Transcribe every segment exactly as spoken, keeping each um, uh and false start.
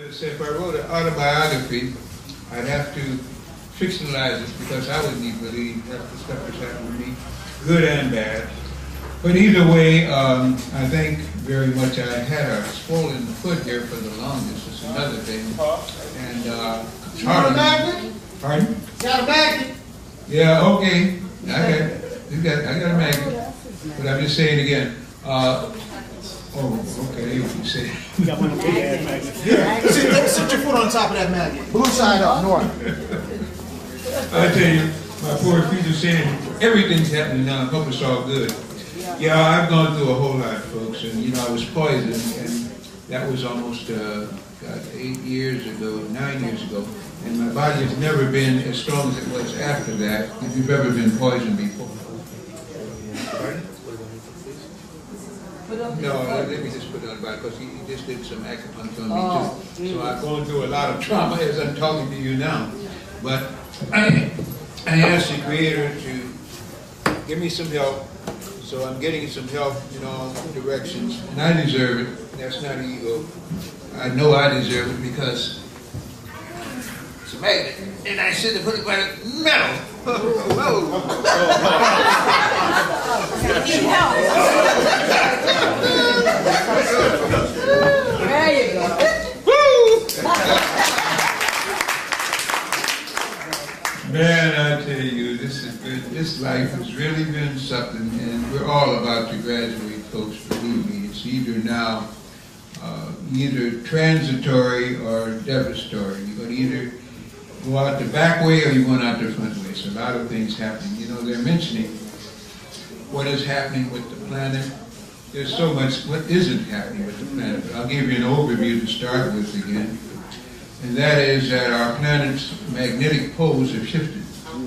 to say if I wrote an autobiography, I'd have to fictionalize it because I wouldn't even believe half the stuff that's happened to me, good and bad. But either way, um, I think very much I had a swollen foot here for the longest. It's another thing. And uh, you got a magnet? Pardon? Got a magnet? Yeah, okay. I got, you got, I got a magnet. But I'm just saying again. Uh, oh, okay. You say. You got one of the big ass magnets. Yeah. Sit, sit your foot on top of that magnet. Blue side up, north. I tell you, my poor feet are saying everything's happening now. I hope it's all good. Yeah, I've gone through a whole lot, folks, and you know I was poisoned, and that was almost uh, God, eight years ago, nine years ago, and my body has never been as strong as it was after that. If you've ever been poisoned before. Pardon? No, let me just put it on about because he, he just did some acupuncture on me oh, too. So I'm going through a lot of trauma as I'm talking to you now. But I, I asked the Creator to give me some help. So I'm getting some help in all directions, and I deserve it. That's not ego. I know I deserve it because it's a magnet, and I should have put it by the metal. Whoa! Need help. There you go. Woo! Man, I tell you, this is good. This life has really been something, and we're all about to graduate, folks. Believe me, it's either now, uh, either transitory or devastating. You're going to either go out the back way or you're going out the front way. So a lot of things happening. You know, they're mentioning what is happening with the planet. There's so much what isn't happening with the planet. But I'll give you an overview to start with again. And that is that our planet's magnetic poles have shifted.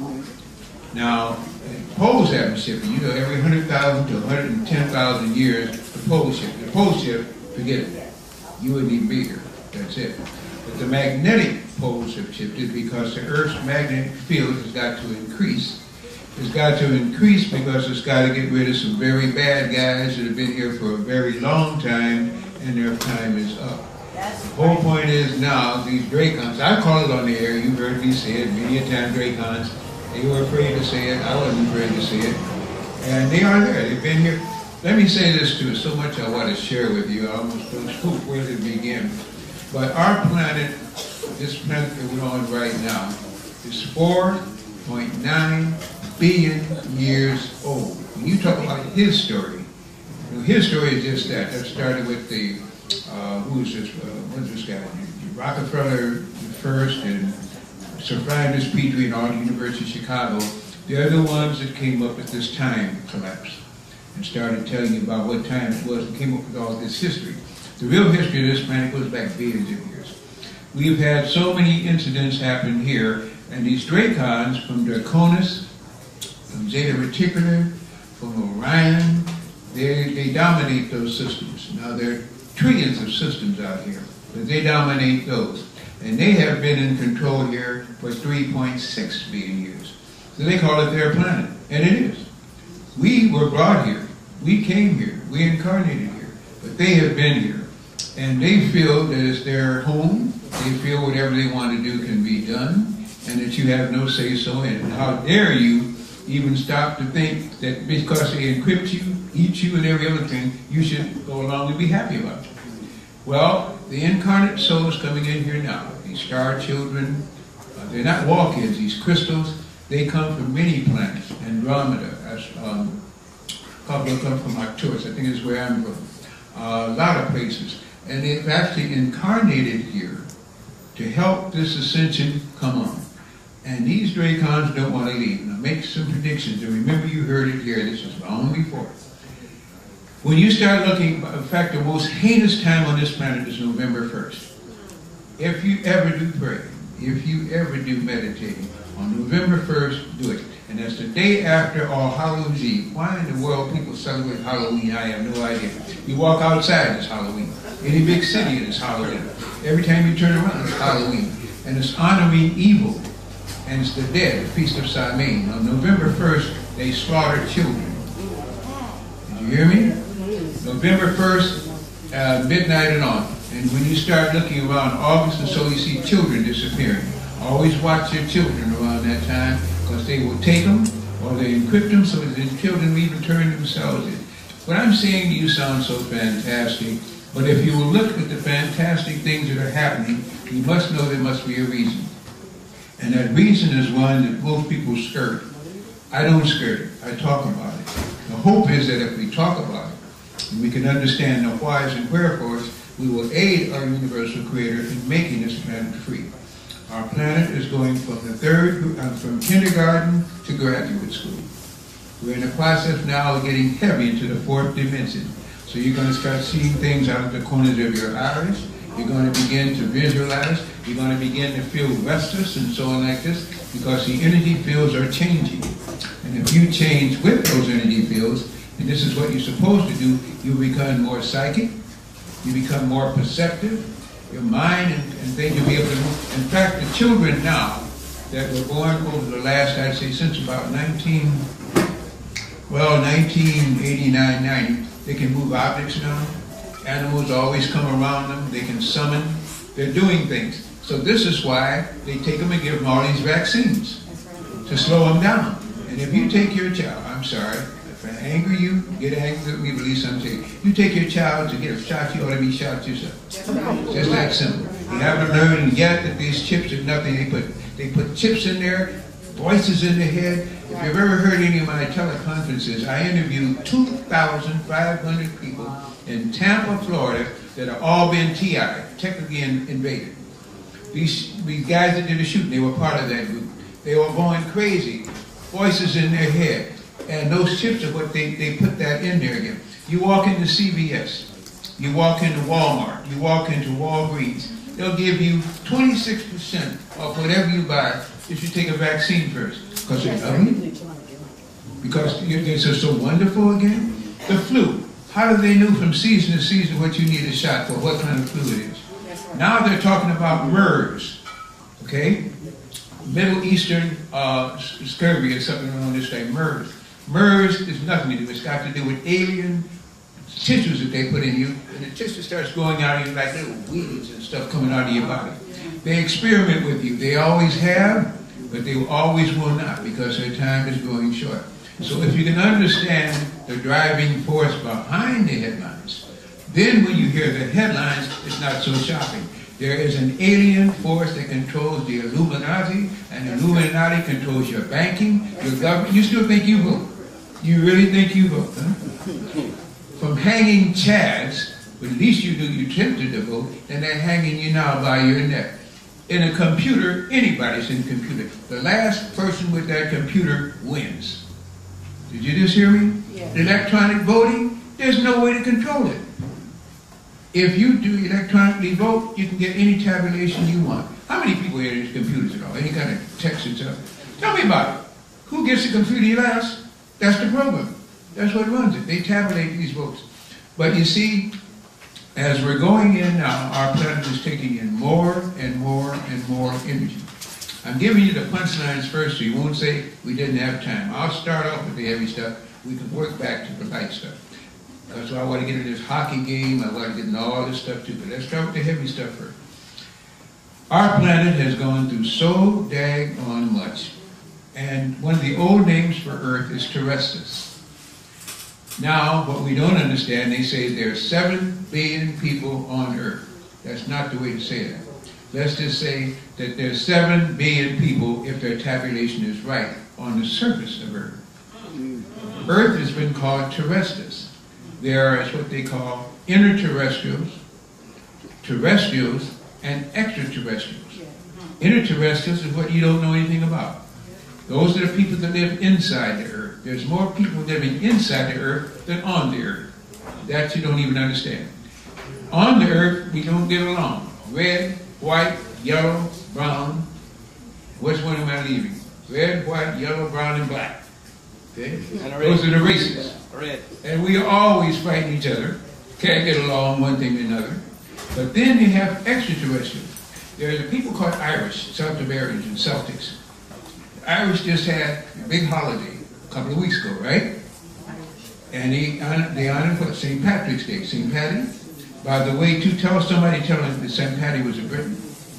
Now, poles haven't shifted. You know, every one hundred thousand to one hundred ten thousand years, the poles shift. The poles shift, forget it. You wouldn't even be here. That's it. But the magnetic poles have shifted because the Earth's magnetic field has got to increase. It's got to increase because it's got to get rid of some very bad guys that have been here for a very long time, and their time is up. The whole point is now, these Dracons, I call it on the air, you've heard me say it many a time, Dracons. They were afraid to say it, I wasn't afraid to say it. And they are there, they've been here. Let me say this too, so much I want to share with you, I almost don't know where to begin. But our planet, this planet that we're on right now, is four point nine billion years old. When you talk about his story, you know, his story is just that. That started with the Uh, who is this? Uh, what's this guy? Rockefeller first and Sir Francis Petrie and all the University of Chicago. They're the ones that came up with this time collapse and started telling you about what time it was and came up with all this history. The real history of this planet goes back billions of years. We've had so many incidents happen here, and these Dracons from Draconis, from Zeta Reticuli, from Orion, they, they dominate those systems. Now they're trillions of systems out here, but they dominate those. And they have been in control here for three point six billion years. So they call it their planet, and it is. We were brought here. We came here. We incarnated here. But they have been here. And they feel that it's their home. They feel whatever they want to do can be done, and that you have no say-so in it. How dare you even stop to think that because they encrypt you, eat you, and every other thing, you should go along and be happy about it. Well, the incarnate souls coming in here now, these star children, uh, they're not walk-ins, these crystals, they come from many planets. Andromeda, um, a couple come from Arcturus, I think is where I'm from. Uh, a lot of places. And they've actually incarnated here to help this ascension come on. And these Dracons don't want to leave. Now make some predictions, and remember you heard it here, this is long before. When you start looking, in fact the most heinous time on this planet is November first. If you ever do pray, if you ever do meditating, on November first, do it. And that's the day after All Hallows Eve. Why in the world people celebrate Halloween, I have no idea. You walk outside, it's Halloween. Any big city, it's Halloween. Every time you turn around, it's Halloween. And it's honoring evil. And it's the dead, the Feast of Samhain. On November first, they slaughter children. Did you hear me? November first, uh, midnight and on. And when you start looking around August and so, you see children disappearing. Always watch your children around that time, because they will take them or they encrypt them so that the children will even turn themselves in. What I'm saying to you sounds so fantastic, but if you will look at the fantastic things that are happening, you must know there must be a reason. And that reason is one that most people skirt. I don't skirt it. I talk about it. The hope is that if we talk about it, and we can understand the whys and wherefores, we will aid our universal creator in making this planet free. Our planet is going from the third, uh, from kindergarten to graduate school. We're in the process now of getting heavy into the fourth dimension. So you're going to start seeing things out of the corners of your eyes. You're going to begin to visualize. You're going to begin to feel restless and so on like this, because the energy fields are changing. And if you change with those energy fields, and this is what you're supposed to do, you become more psychic, you become more perceptive, your mind and, and things you'll be able to move. In fact, the children now that were born over the last, I'd say, since about nineteen, well, nineteen eighty-nine, ninety, they can move objects now. Animals always come around them. They can summon. They're doing things. So this is why they take them and give them all these vaccines to slow them down. And if you take your child, I'm sorry, if I anger you, get angry with me, release something. You take your child to get a shot, you ought to be shot yourself. Just that simple. You haven't learned yet that these chips are nothing. They put they put chips in there, voices in the head. If you've ever heard any of my teleconferences, I interviewed two thousand five hundred people in Tampa, Florida, that have all been T I'd, technically in, invaded. These, these guys that did the shooting, they were part of that group. They were going crazy, voices in their head. And those chips are what they, they put that in there again. You walk into C V S, you walk into Walmart, you walk into Walgreens, they'll give you twenty-six percent of whatever you buy if you take a vaccine first. Because they love you? Because they're so wonderful again? The flu. How do they know from season to season what you need a shot for, what kind of flu it is? Now they're talking about MERS, okay? Middle Eastern uh, scurvy or something around this thing, MERS. MERS is nothing to do. It's got to do with alien tissues that they put in you, and the tissue starts going out of you like little weeds and stuff coming out of your body. They experiment with you. They always have, but they always will not, because their time is growing short. So if you can understand the driving force behind the headlines, then when you hear the headlines, it's not so shocking. There is an alien force that controls the Illuminati, and the Illuminati controls your banking, your government. You still think you vote. You really think you vote, huh? From hanging chads, but at least you do, you tempted to vote, and they're hanging you now by your neck. In a computer, anybody's in a computer. The last person with that computer wins. Did you just hear me? Yeah. Electronic voting, there's no way to control it. If you do electronically vote, you can get any tabulation you want. How many people here use computers at all? Any kind of text and stuff? Tell me about it. Who gets the computer last? That's the program. That's what runs it. They tabulate these votes. But you see, as we're going in now, our planet is taking in more and more and more energy. I'm giving you the punchlines first, so you won't say we didn't have time. I'll start off with the heavy stuff. We can work back to the light stuff. That's why I want to get into this hockey game. I want to get into all this stuff too. But let's start with the heavy stuff first. Our planet has gone through so daggone much. And one of the old names for Earth is Terrestrius. Now, what we don't understand, they say there are seven billion people on Earth. That's not the way to say that. Let's just say that there's seven billion people, if their tabulation is right, on the surface of Earth. Earth has been called terrestrials. There is what they call interterrestrials, terrestrials, and extraterrestrials. Interterrestrials is what you don't know anything about. Those are the people that live inside the Earth. There's more people living inside the Earth than on the Earth. That you don't even understand. On the Earth, we don't get along. Red, white, yellow, brown. Which one am I leaving? Red, white, yellow, brown, and black. Okay? Those are the races. Red. And we are always fighting each other. Can't get along one thing or another. But then you have extraterrestrials. There's a people called Irish, South Americans and Celtics. The Irish just had a big holiday a couple of weeks ago, right? And they honored, they honored what? Saint Patrick's Day. Saint Patty? By the way, to tell somebody, tell them that Saint Patty was a Briton.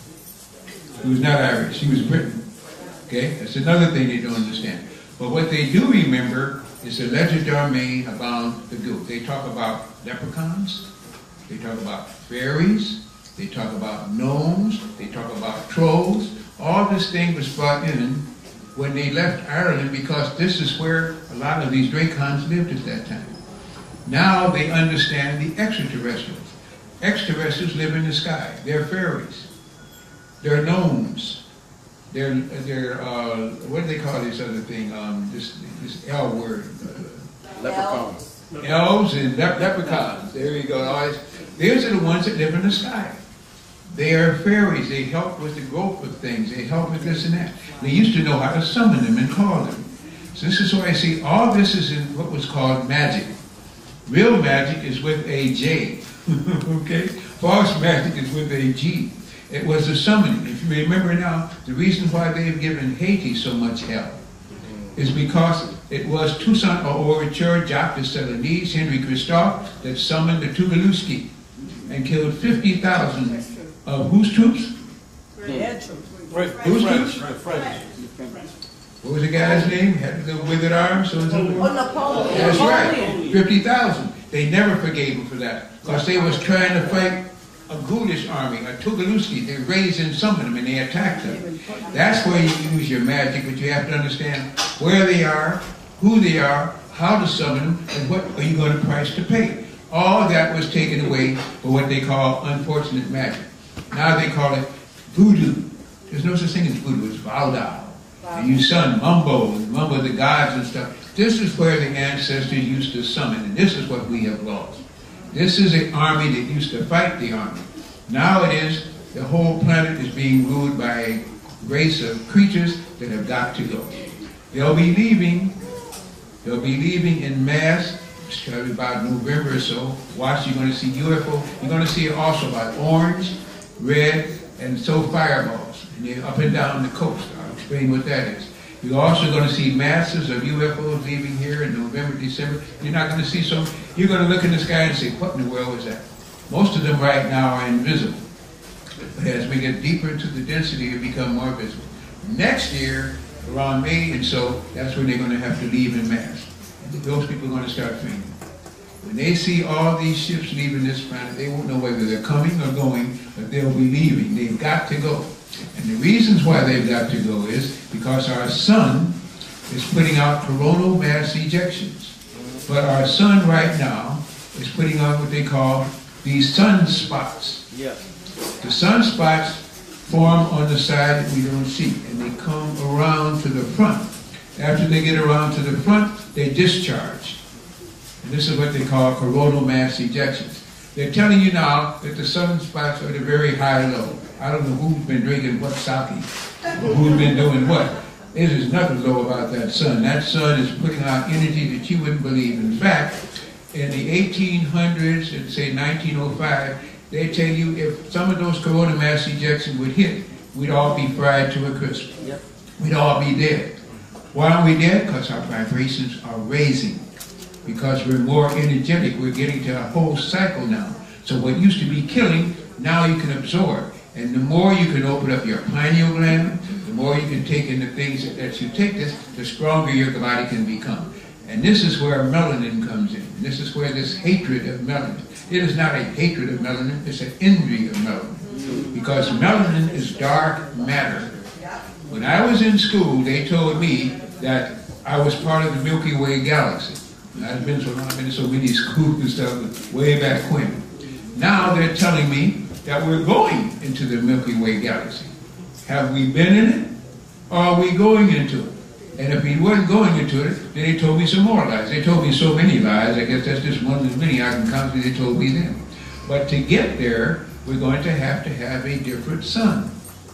He was not Irish, he was Briton. Okay, that's another thing they don't understand. But what they do remember is the legend domain about the goat. They talk about leprechauns, they talk about fairies, they talk about gnomes, they talk about trolls. All this thing was brought in when they left Ireland, because this is where a lot of these dracons lived at that time. Now they understand the extraterrestrials. Extraterrestrials live in the sky. They're fairies. They're gnomes. They're, they're uh, what do they call this other thing? Um, this, this L word. Uh, Leprechauns. Elves and le leprechauns. There you go. All this. These are the ones that live in the sky. They are fairies. They help with the growth of things. They help with this and that. They used to know how to summon them and call them. So this is why I see all this is in what was called magic. Real magic is with a J. Okay? False magic is with a G. It was the summoning. If you remember now, the reason why they've given Haiti so much hell is because it was Toussaint Overture, Jacques de Celanese, Henry Christophe that summoned the Tugaluski and killed fifty thousand of whose troops? Red troops. Whose troops? What was the guy's name? Had the withered arms? So Oh, Napoleon. That's right. Napoleon. fifty thousand. They never forgave him for that. Because they was trying to fight a Gaulish army, a Tugaluski. They raised and summoned them and they attacked them. That's where you use your magic, but you have to understand where they are, who they are, how to summon them, and what are you going to price to pay. All that was taken away for what they call unfortunate magic. Now they call it voodoo. There's no such thing as voodoo, it's vaudou. And you son mumbo, and mumbo the gods and stuff. This is where the ancestors used to summon, and this is what we have lost. This is an army that used to fight the army. Now it is, the whole planet is being ruled by a race of creatures that have got to go. They'll be leaving, they'll be leaving in mass, it's going to be about November or so. Watch, you're going to see U F O. You're going to see it also about orange, red, and so fireballs. And they're up and down the coast. I'll explain what that is. You're also going to see masses of U F Os leaving here in November, December. You're not going to see some. You're going to look in the sky and say, what in the world is that? Most of them right now are invisible. But as we get deeper into the density, they become more visible. Next year, around May and so, that's when they're going to have to leave in mass. And those people are going to start fainting. When they see all these ships leaving this planet, they won't know whether they're coming or going, but they'll be leaving. They've got to go. And the reasons why they've got to go is because our sun is putting out coronal mass ejections. But our sun right now is putting out what they call these sunspots. Yes. The sunspots form on the side that we don't see, and they come around to the front. After they get around to the front, they discharge. And this is what they call coronal mass ejections. They're telling you now that the sunspots are at a very high low. I don't know who's been drinking what sake, or who's been doing what. There is nothing low about that sun. That sun is putting out energy that you wouldn't believe. In fact, in the eighteen hundreds and say nineteen oh five, they tell you if some of those coronal mass ejections would hit, we'd all be fried to a crisp. Yep. We'd all be dead. Why are we dead? Because our vibrations are raising. Because we're more energetic. We're getting to a whole cycle now. So what used to be killing, now you can absorb. And the more you can open up your pineal gland, the more you can take in the things that, that you take this, the stronger your body can become. And this is where melanin comes in. And this is where this hatred of melanin. It is not a hatred of melanin, it's an envy of melanin. Because melanin is dark matter. When I was in school, they told me that I was part of the Milky Way galaxy. I've been so long, I've been to so many schools and stuff way back when. Now they're telling me that we're going into the Milky Way galaxy. Have we been in it? Or are we going into it? And if we weren't going into it, then they told me some more lies. They told me so many lies, I guess that's just one of the many I can count they told me then. But to get there, we're going to have to have a different sun.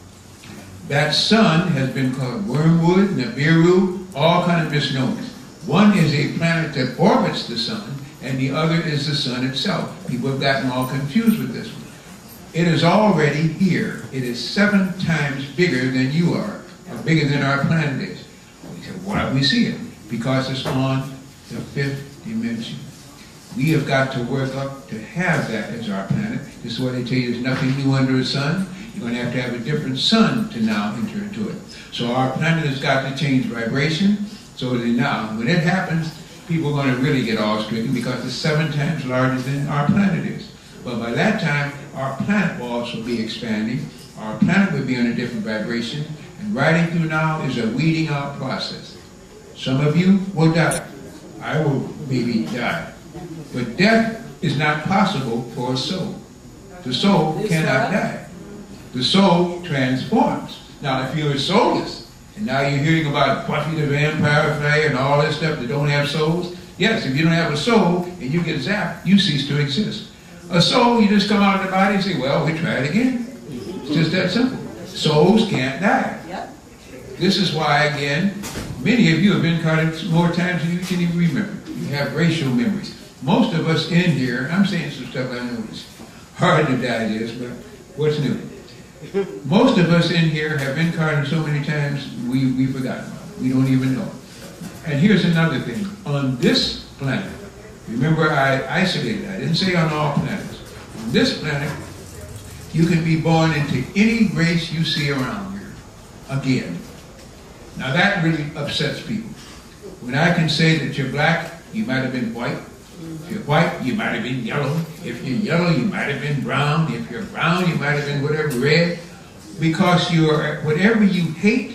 That sun has been called Wormwood, Nibiru, all kind of misnomers. One is a planet that orbits the sun, and the other is the sun itself. People have gotten all confused with this one. It is already here. It is seven times bigger than you are, or bigger than our planet is. We said, why do we see it? Because it's on the fifth dimension. We have got to work up to have that as our planet. This is why they tell you there's nothing new under the sun. You're going to have to have a different sun to now enter into it. So our planet has got to change vibration. So that now, when it happens, people are going to really get awe-stricken because it's seven times larger than our planet is. But by that time, our planet will also be expanding. Our planet will be on a different vibration. And riding through now is a weeding out process. Some of you will die. I will maybe die. But death is not possible for a soul. The soul cannot die. The soul transforms. Now, if you're soulless, and now you're hearing about Buffy the Vampire Slayer and all that stuff that don't have souls, yes, if you don't have a soul and you get zapped, you cease to exist. A soul, you just come out of the body and say, well, we try it again. It's just that simple. Souls can't die. Yep. This is why, again, many of you have incarnated more times than you can even remember. You have racial memories. Most of us in here, I'm saying some stuff I know is hard to digest, but what's new? Most of us in here have incarnated so many times, we, we forgot about it. We don't even know. And here's another thing. On this planet, remember I isolated, I didn't say on all planets. On this planet, you can be born into any race you see around here, again. Now that really upsets people. When I can say that you're black, you might have been white. If you're white, you might have been yellow. If you're yellow, you might have been brown. If you're brown, you might have been whatever, red. Because you're, whatever you hate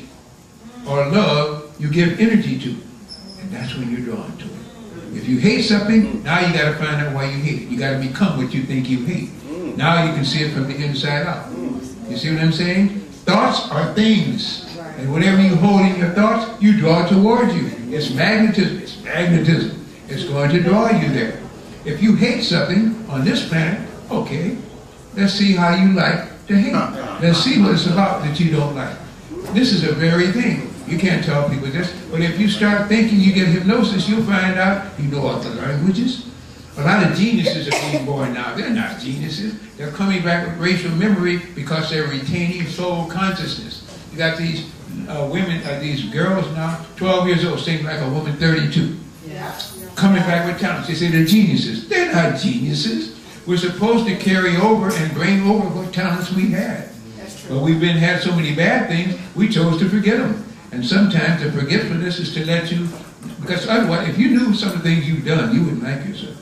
or love, you give energy to. And that's when you're drawn to it. If you hate something, now you got to find out why you hate it. You got to become what you think you hate. Now you can see it from the inside out. You see what I'm saying? Thoughts are things. And whatever you hold in your thoughts, you draw towards you. It's magnetism. It's magnetism. It's going to draw you there. If you hate something on this planet, okay, let's see how you like to hate. Let's see what it's about that you don't like. This is a very thing. You can't tell people this, but if you start thinking, you get hypnosis, you'll find out you know other languages. A lot of geniuses are being born now. They're not geniuses. They're coming back with racial memory because they're retaining soul consciousness. You got these uh, women, uh, these girls now, twelve years old, singing like a woman thirty-two. Yeah. Coming back with talents. They say they're geniuses. They're not geniuses. We're supposed to carry over and bring over what talents we had. But we've been had so many bad things, we chose to forget them. And sometimes the forgetfulness is to let you, because otherwise, if you knew some of the things you've done, you wouldn't like yourself.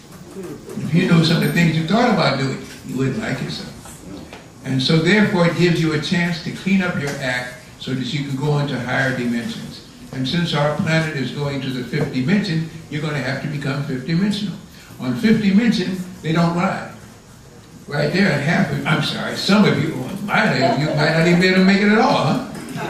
If you knew some of the things you thought about doing, you wouldn't like yourself. And so therefore it gives you a chance to clean up your act so that you can go into higher dimensions. And since our planet is going to the fifth dimension, you're going to have to become fifth dimensional. On fifth dimension, they don't lie. Right there, and half of, I'm sorry, some of you, my you might not even be able to make it at all, huh?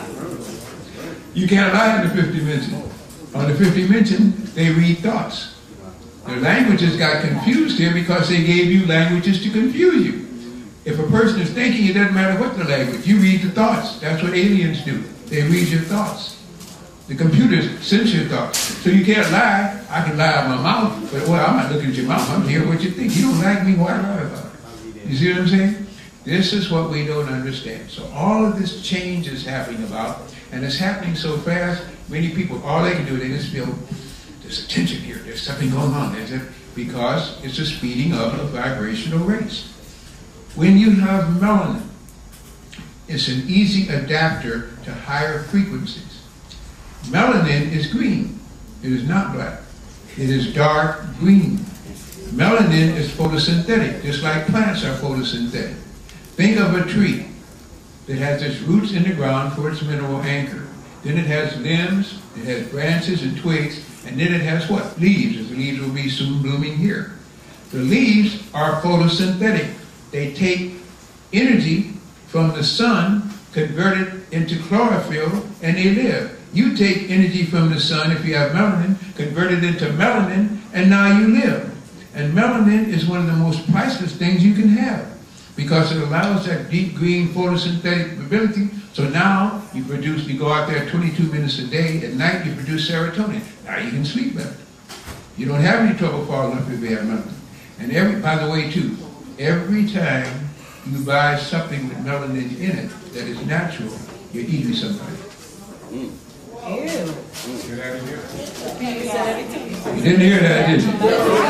You can't lie in the fifth dimension. On the fifth dimension, they read thoughts. Their languages got confused here because they gave you languages to confuse you. If a person is thinking, it doesn't matter what the language. You read the thoughts. That's what aliens do. They read your thoughts. The computers sense your thoughts. So you can't lie. I can lie out my mouth, but well, I'm not looking at your mouth. I'm hearing what you think. You don't like me, why lie about it? You see what I'm saying? This is what we don't understand. So all of this change is happening about, and it's happening so fast, many people, all they can do, they just feel, there's a tension here, there's something going on, there's a, because it's a speeding up of vibrational rates. When you have melanin, it's an easy adapter to higher frequencies. Melanin is green. It is not black. It is dark green. Melanin is photosynthetic, just like plants are photosynthetic. Think of a tree that has its roots in the ground for its mineral anchor. Then it has limbs, it has branches and twigs, and then it has what? Leaves. The leaves will be soon blooming here. The leaves are photosynthetic. They take energy from the sun, convert it into chlorophyll, and they live. You take energy from the sun, if you have melanin, convert it into melanin, and now you live. And melanin is one of the most priceless things you can have because it allows that deep green photosynthetic ability. So now you produce, you go out there twenty-two minutes a day, at night you produce serotonin. Now you can sleep better. You don't have any trouble falling asleep if you have melanin. And every, by the way too, every time you buy something with melanin in it that is natural, you're eating somebody. You didn't hear that, did you?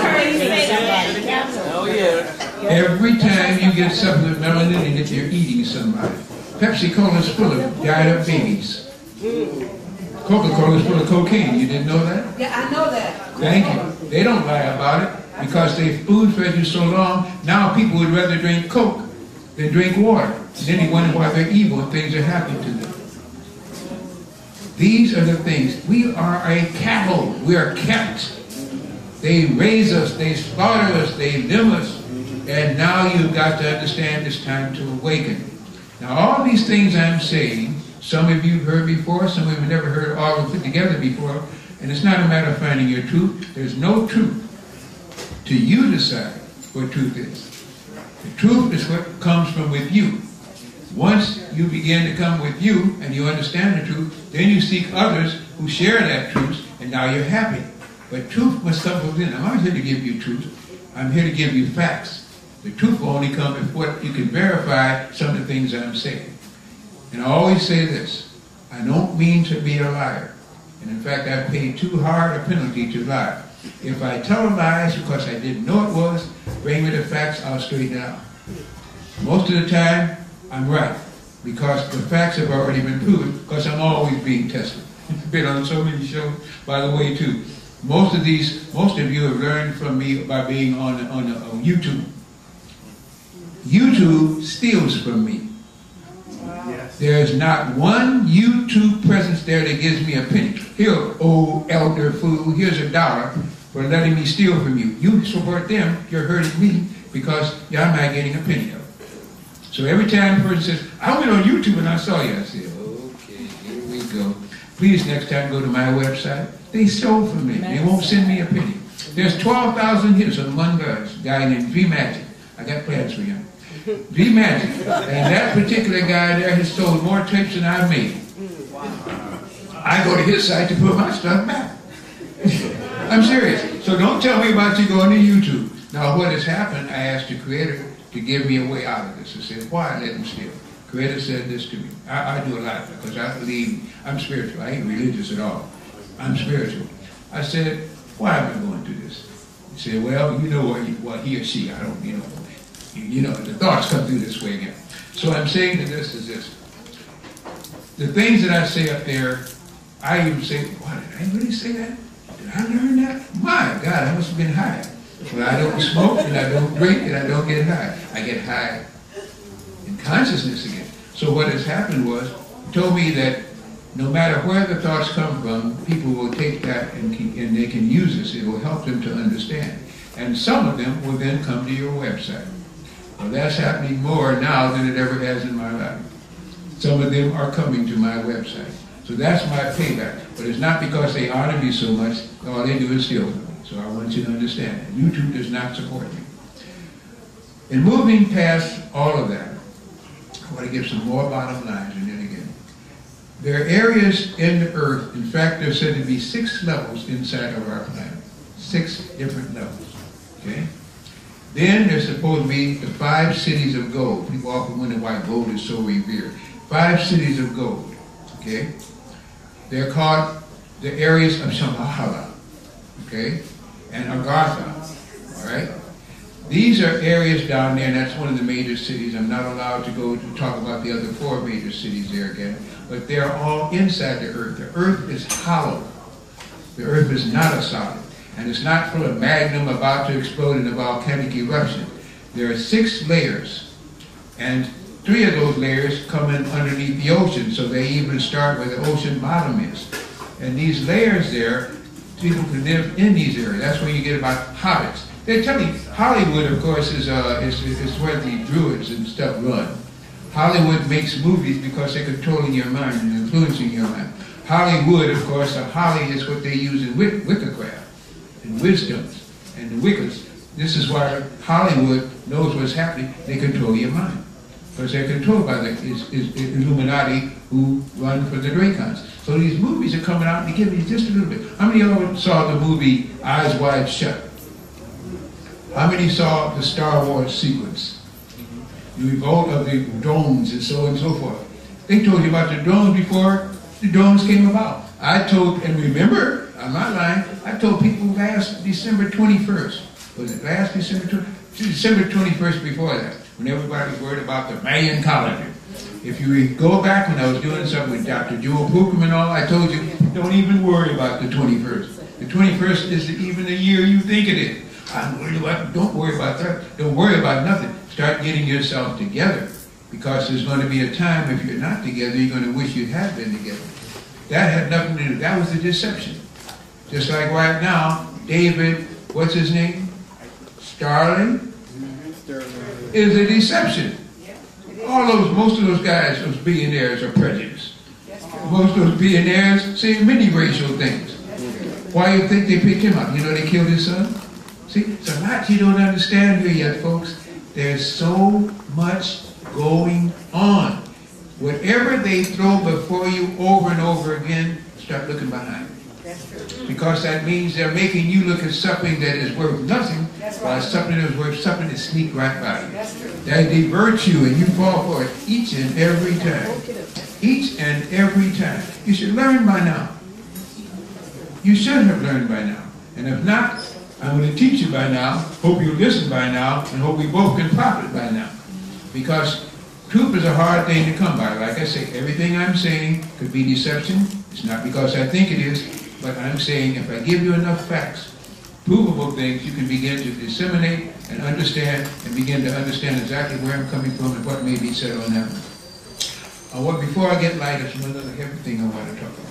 Oh, yeah. Every time you get something with melanin in it, you're eating somebody. Pepsi Cola is full of dried up babies. Coca-Cola is full of cocaine. You didn't know that? Yeah, I know that. Thank you. They don't lie about it because they food fed you so long. Now people would rather drink Coke than drink water. And then they wonder why they're evil and things are happening to them. These are the things. We are a cattle. We are kept. They raise us. They slaughter us. They limb us. And now you've got to understand it's time to awaken. Now all these things I'm saying, some of you have heard before, some of you have never heard all of them put together before, and it's not a matter of finding your truth. There's no truth. To you decide what truth is. The truth is what comes from with you. Once you begin to come with you and you understand the truth, then you seek others who share that truth, and now you're happy. But truth must come from within. I'm not here to give you truth. I'm here to give you facts. The truth will only come if what you can verify some of the things I'm saying. And I always say this, I don't mean to be a liar. And in fact, I paid too hard a penalty to lie. If I tell lies because I didn't know it was, bring me the facts, I'll straighten it out. Most of the time, I'm right, because the facts have already been proven, because I'm always being tested. I've been on so many shows, by the way, too. Most of these, most of you have learned from me by being on, on, on YouTube. YouTube steals from me. Yes. There's not one YouTube presence there that gives me a penny. Here, oh elder fool, here's a dollar for letting me steal from you. You support them, you're hurting me, because you're not getting a penny of it. So every time a person says, I went on YouTube and I saw you, I say, okay, here we go. Please next time go to my website. They stole from me. They won't send me a penny. There's twelve thousand hits on one guy, guy named V Magic. I got plans for him. V Magic. And that particular guy there has sold more tapes than I've made. I go to his site to put my stuff back. I'm serious. So don't tell me about you going to YouTube. Now what has happened, I asked the creator to give me a way out of this. I said, why let him steal? The creator said this to me. I, I do a lot because I believe I'm spiritual. I ain't religious at all. I'm spiritual. I said, why am I going through this? He said, well, you know what he, what he or she, I don't, you know, you, you know, the thoughts come through this way again. So I'm saying to this is this. The things that I say up there, I even say, why did I really say that? Did I learn that? My God, I must have been high. But I don't smoke, and I don't drink, and I don't get high. I get high in consciousness again. So what has happened was, he told me that no matter where the thoughts come from, people will take that and, keep, and they can use this. It will help them to understand. And some of them will then come to your website. Well, that's happening more now than it ever has in my life. Some of them are coming to my website. So that's my payback. But it's not because they honor me so much. All they do is steal from me. So I want you to understand that. YouTube does not support me. In moving past all of that, I want to give some more bottom lines and then again. There are areas in the earth, in fact, there's said to be six levels inside of our planet. Six different levels. Okay? Then there's supposed to be the five cities of gold. People often wonder why gold is so revered. Five cities of gold. Okay? They're called the areas of Shambhala. Okay? And Agartha, all right? These are areas down there, and that's one of the major cities. I'm not allowed to go to talk about the other four major cities there again, but they're all inside the earth. The earth is hollow. The earth is not a solid, and it's not full of magnum about to explode in a volcanic eruption. There are six layers, and three of those layers come in underneath the ocean, so they even start where the ocean bottom is. And these layers there, people can live in these areas. That's where you get about hobbits. They tell me Hollywood, of course, is, uh, is, is where the druids and stuff run. Hollywood makes movies because they're controlling your mind and influencing your mind. Hollywood, of course, uh, Holly is what they use in wic Wiccacraft and wisdoms and the Wiccas. This is why Hollywood knows what's happening. They control your mind because they're controlled by the is, is, is Illuminati who run for the Dracons. So these movies are coming out and they give me just a little bit. How many of you saw the movie Eyes Wide Shut? How many saw the Star Wars sequence? The revolt of the drones and so on and so forth. They told you about the drones before the drones came about. I told, and remember, on my line, I told people last December twenty-first. Was it last December twenty-first? December twenty-first before that, when everybody was worried about the Mayan colony. If you go back when I was doing something with Doctor Joel Pookum and all, I told you, don't even worry about the twenty-first. The twenty-first isn't even the year you think it is. I'm worried about, don't worry about that. Don't worry about nothing. Start getting yourself together. Because there's going to be a time, if you're not together, you're going to wish you had been together. That had nothing to do, that was a deception. Just like right now, David, what's his name? Starling? Is a deception. All those, most of those guys, those billionaires are prejudiced. Most of those billionaires say many racial things. Why do you think they picked him up? You know they killed his son? See, it's a lot you don't understand here yet, folks. There's so much going on. Whatever they throw before you over and over again, start looking behind. Because that means they're making you look at something that is worth nothing, while something that is worth something that sneaks right by you. They divert you and you fall for it each and every time. Each and every time. You should learn by now. You should have learned by now. And if not, I'm going to teach you by now, hope you listen by now, and hope we both can profit by now. Because truth is a hard thing to come by. Like I say, everything I'm saying could be deception. It's not because I think it is, but I'm saying if I give you enough facts, provable things, you can begin to disseminate and understand and begin to understand exactly where I'm coming from and what may be said on that. Uh, what, before I get light, there's another heavy thing I want to talk about.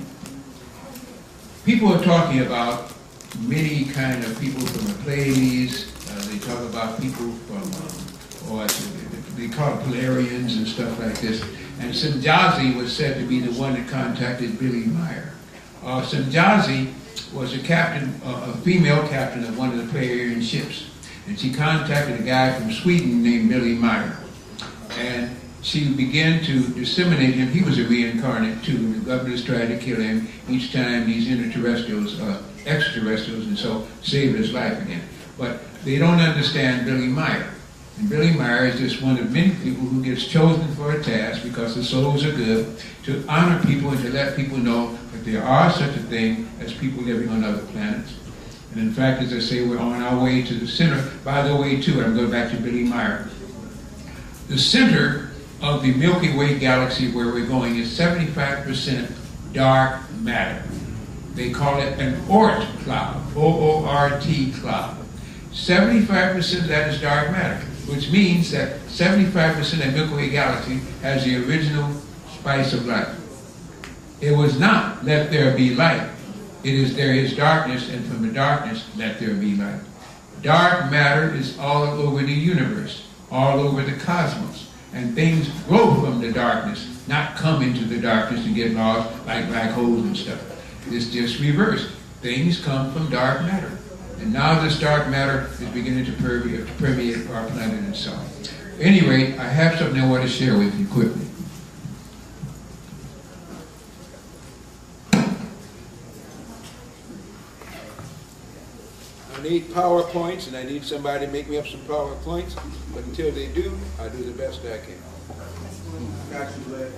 People are talking about many kind of people from the Pleiades. Uh, they talk about people from, um, or they call it Polarians and stuff like this. And Sanjazi was said to be the one that contacted Billy Meyer. Uh, Sanjazi was a captain, uh, a female captain of one of the Polarian ships. And she contacted a guy from Sweden named Billy Meyer. And she began to disseminate him. He was a reincarnate too, and the governors tried to kill him each time these interterrestrials, uh, extraterrestrials, and so saved his life again. But they don't understand Billy Meyer. And Billy Meyer is just one of many people who gets chosen for a task because the souls are good, to honor people and to let people know that there are such a thing as people living on other planets. And in fact, as I say, we're on our way to the center. By the way, too, I'm going back to Billy Meyer. The center of the Milky Way galaxy where we're going is seventy-five percent dark matter. They call it an Oort cloud, O O R T cloud. seventy-five percent of that is dark matter, which means that seventy-five percent of the Milky Way galaxy has the original spice of life. It was not, let there be light. It is, there is darkness, and from the darkness, let there be light. Dark matter is all over the universe, all over the cosmos. And things grow from the darkness, not come into the darkness and get lost like black holes and stuff. It's just reversed. Things come from dark matter. And now this dark matter is beginning to permeate, to permeate our planet itself. Anyway, I have something I want to share with you quickly. I need PowerPoints, and I need somebody to make me up some PowerPoints, but until they do, I do the best I can. Got you, Blair.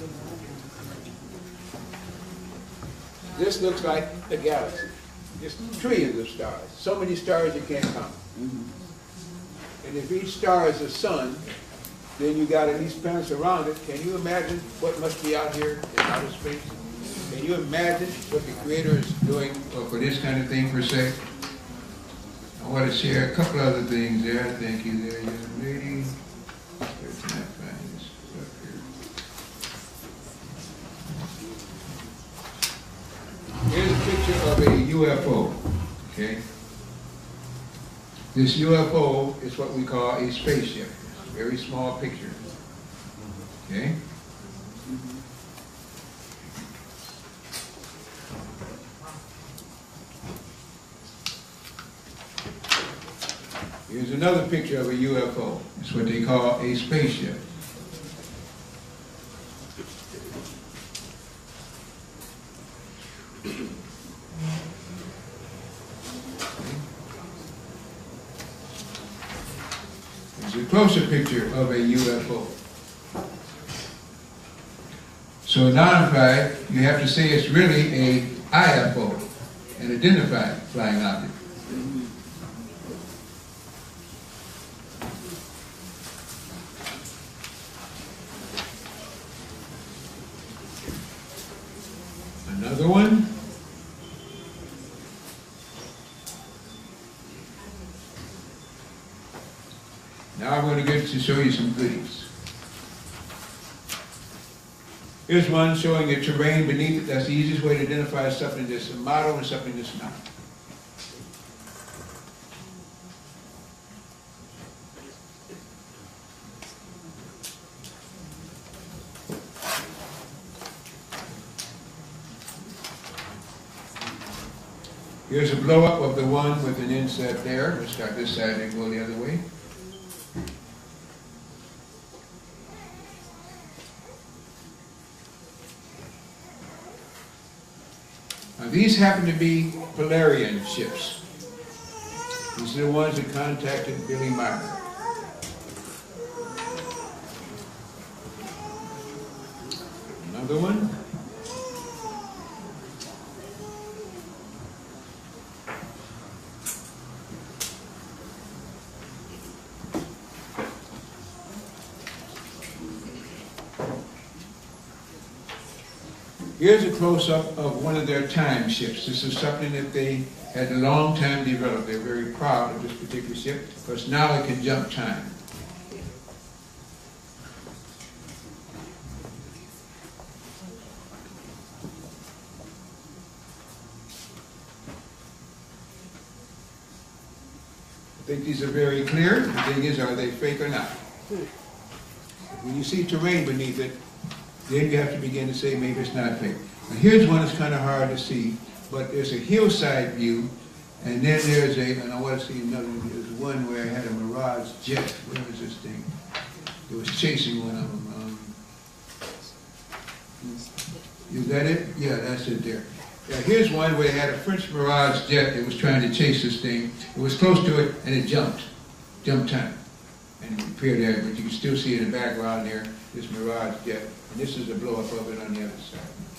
This looks like the galaxy. There's trillions of stars. So many stars you can't count. Mm-hmm. And if each star is a sun, then you got at least planets around it. Can you imagine what must be out here in outer space? Can you imagine what the Creator is doing for this kind of thing, per se? I want to share a couple other things there. Thank you there, young lady. Where can I find this stuff here? Here's a picture of a U F O, okay? This U F O is what we call a spaceship. It's a very small picture, okay? Here's another picture of a U F O. It's what they call a spaceship. Here's a closer picture of a U F O. So identified, you have to say it's really a I F O, an identified flying object. Another one. Now I'm going to get to show you some goodies. Here's one showing the terrain beneath it. That's the easiest way to identify something that's a model and something that's not. Here's a blow up of the one with an inset there. Let's start this side and go the other way. Now, these happen to be Polarian ships. These are the ones that contacted Billy Meyer. Another one. Here's a close-up of one of their time ships. This is something that they had a long time developed. They're very proud of this particular ship because now it can jump time. I think these are very clear. The thing is, are they fake or not? When you see terrain beneath it, then you have to begin to say maybe it's not fake. Now here's one that's kind of hard to see, but there's a hillside view, and then there's a, and I want to see another one, there's one where I had a Mirage jet. Where was this thing? It was chasing one of them. Um, is that it? Yeah, that's it there. Yeah, here's one where they had a French Mirage jet that was trying to chase this thing. It was close to it, and it jumped. Jump time. And it appeared there, but you can still see in the background there, this Mirage jet. And this is a blow-up of it on the other side.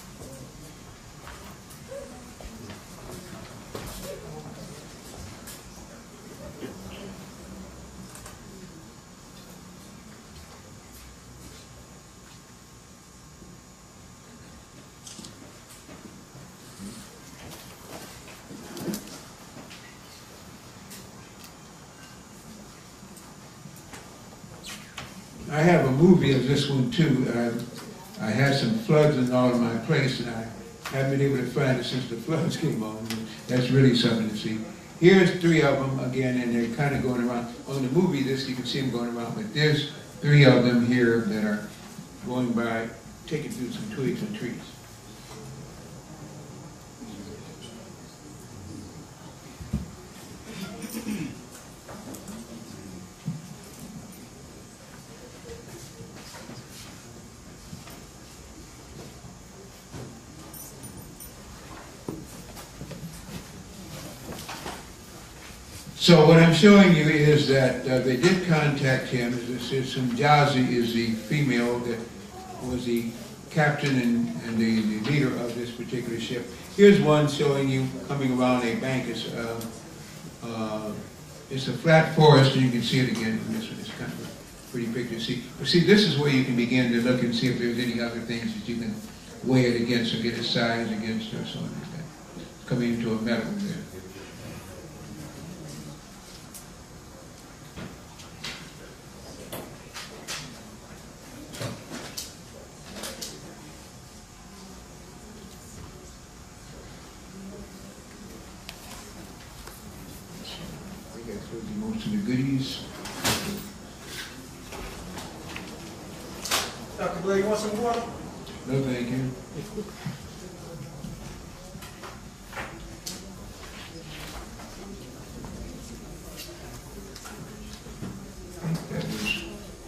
I have a movie of this one too. Uh, I had some floods in all of my place, and I haven't been able to find it since the floods came on. That's really something to see. Here's three of them again, and they're kind of going around. On the movie, this you can see them going around, but there's three of them here that are going by, taking through some twigs and trees. So what I'm showing you is that uh, they did contact him. This is Sunjazi is the female that was the captain and, and the, the leader of this particular ship. Here's one showing you coming around a bank. It's, uh, uh, it's a flat forest, and you can see it again in this one. It's kind of a pretty picture to see. But see, this is where you can begin to look and see if there's any other things that you can weigh it against or get a size against or something like that. It's coming into a metal there. Most of the goodies. Doctor Blair, you want some water? No, thank you. I think that was.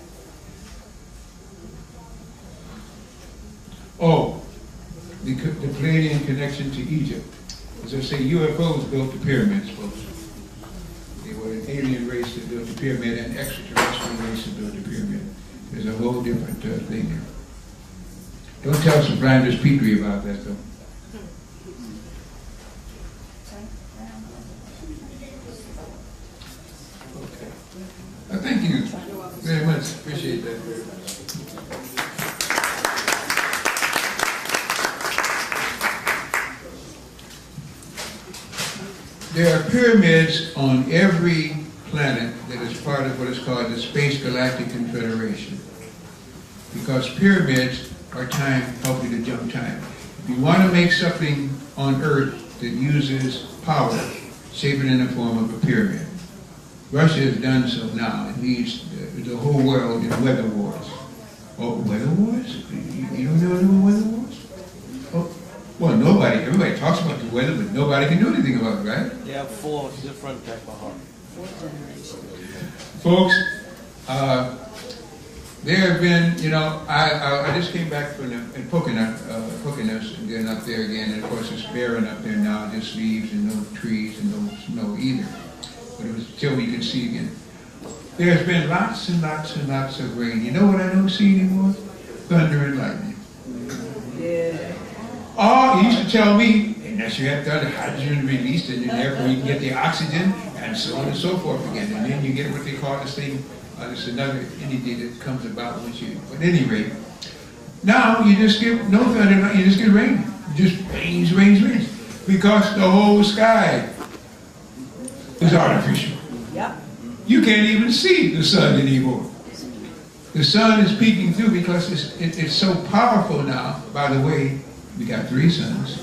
Oh, the, the Palladian connection to Egypt. As I say, U F Os built the pyramids, folks. An alien race that built the pyramid and extraterrestrial race that built the pyramid. There's a whole different uh, thing there. Don't tell some Flanders Petrie about that, though. Okay. I thank you very much. Appreciate that very much. There are pyramids on every planet that is part of what is called the Space Galactic Confederation. Because pyramids are time, help you to jump time. If you want to make something on Earth that uses power, shape it in the form of a pyramid. Russia has done so now. It leads the, the whole world in weather wars. Oh, weather wars? You, you don't know about weather wars? Oh, well, nobody, everybody talks about the weather, but nobody can do anything about it, right? They have four different type of heart. Folks, uh, there have been, you know, I, I, I just came back from the, in Poconos, uh, Poconos and then up there again, and of course it's barren up there now, just leaves and no trees and no snow either. But it was till we could see again. There's been lots and lots and lots of rain. You know what I don't see anymore? Thunder and lightning. Yeah. Oh, he used to tell me, unless you have thunder, hydrogen released, and then therefore you can get the oxygen, and so on and so forth again. And then you get what they call this thing, uh, this another entity that comes about once you, but at any rate, now you just get no thunder, you just get rain. It just rains, rains, rains. Because the whole sky is artificial. Yep. You can't even see the sun anymore. The sun is peeking through because it's, it, it's so powerful now. By the way, we got three suns.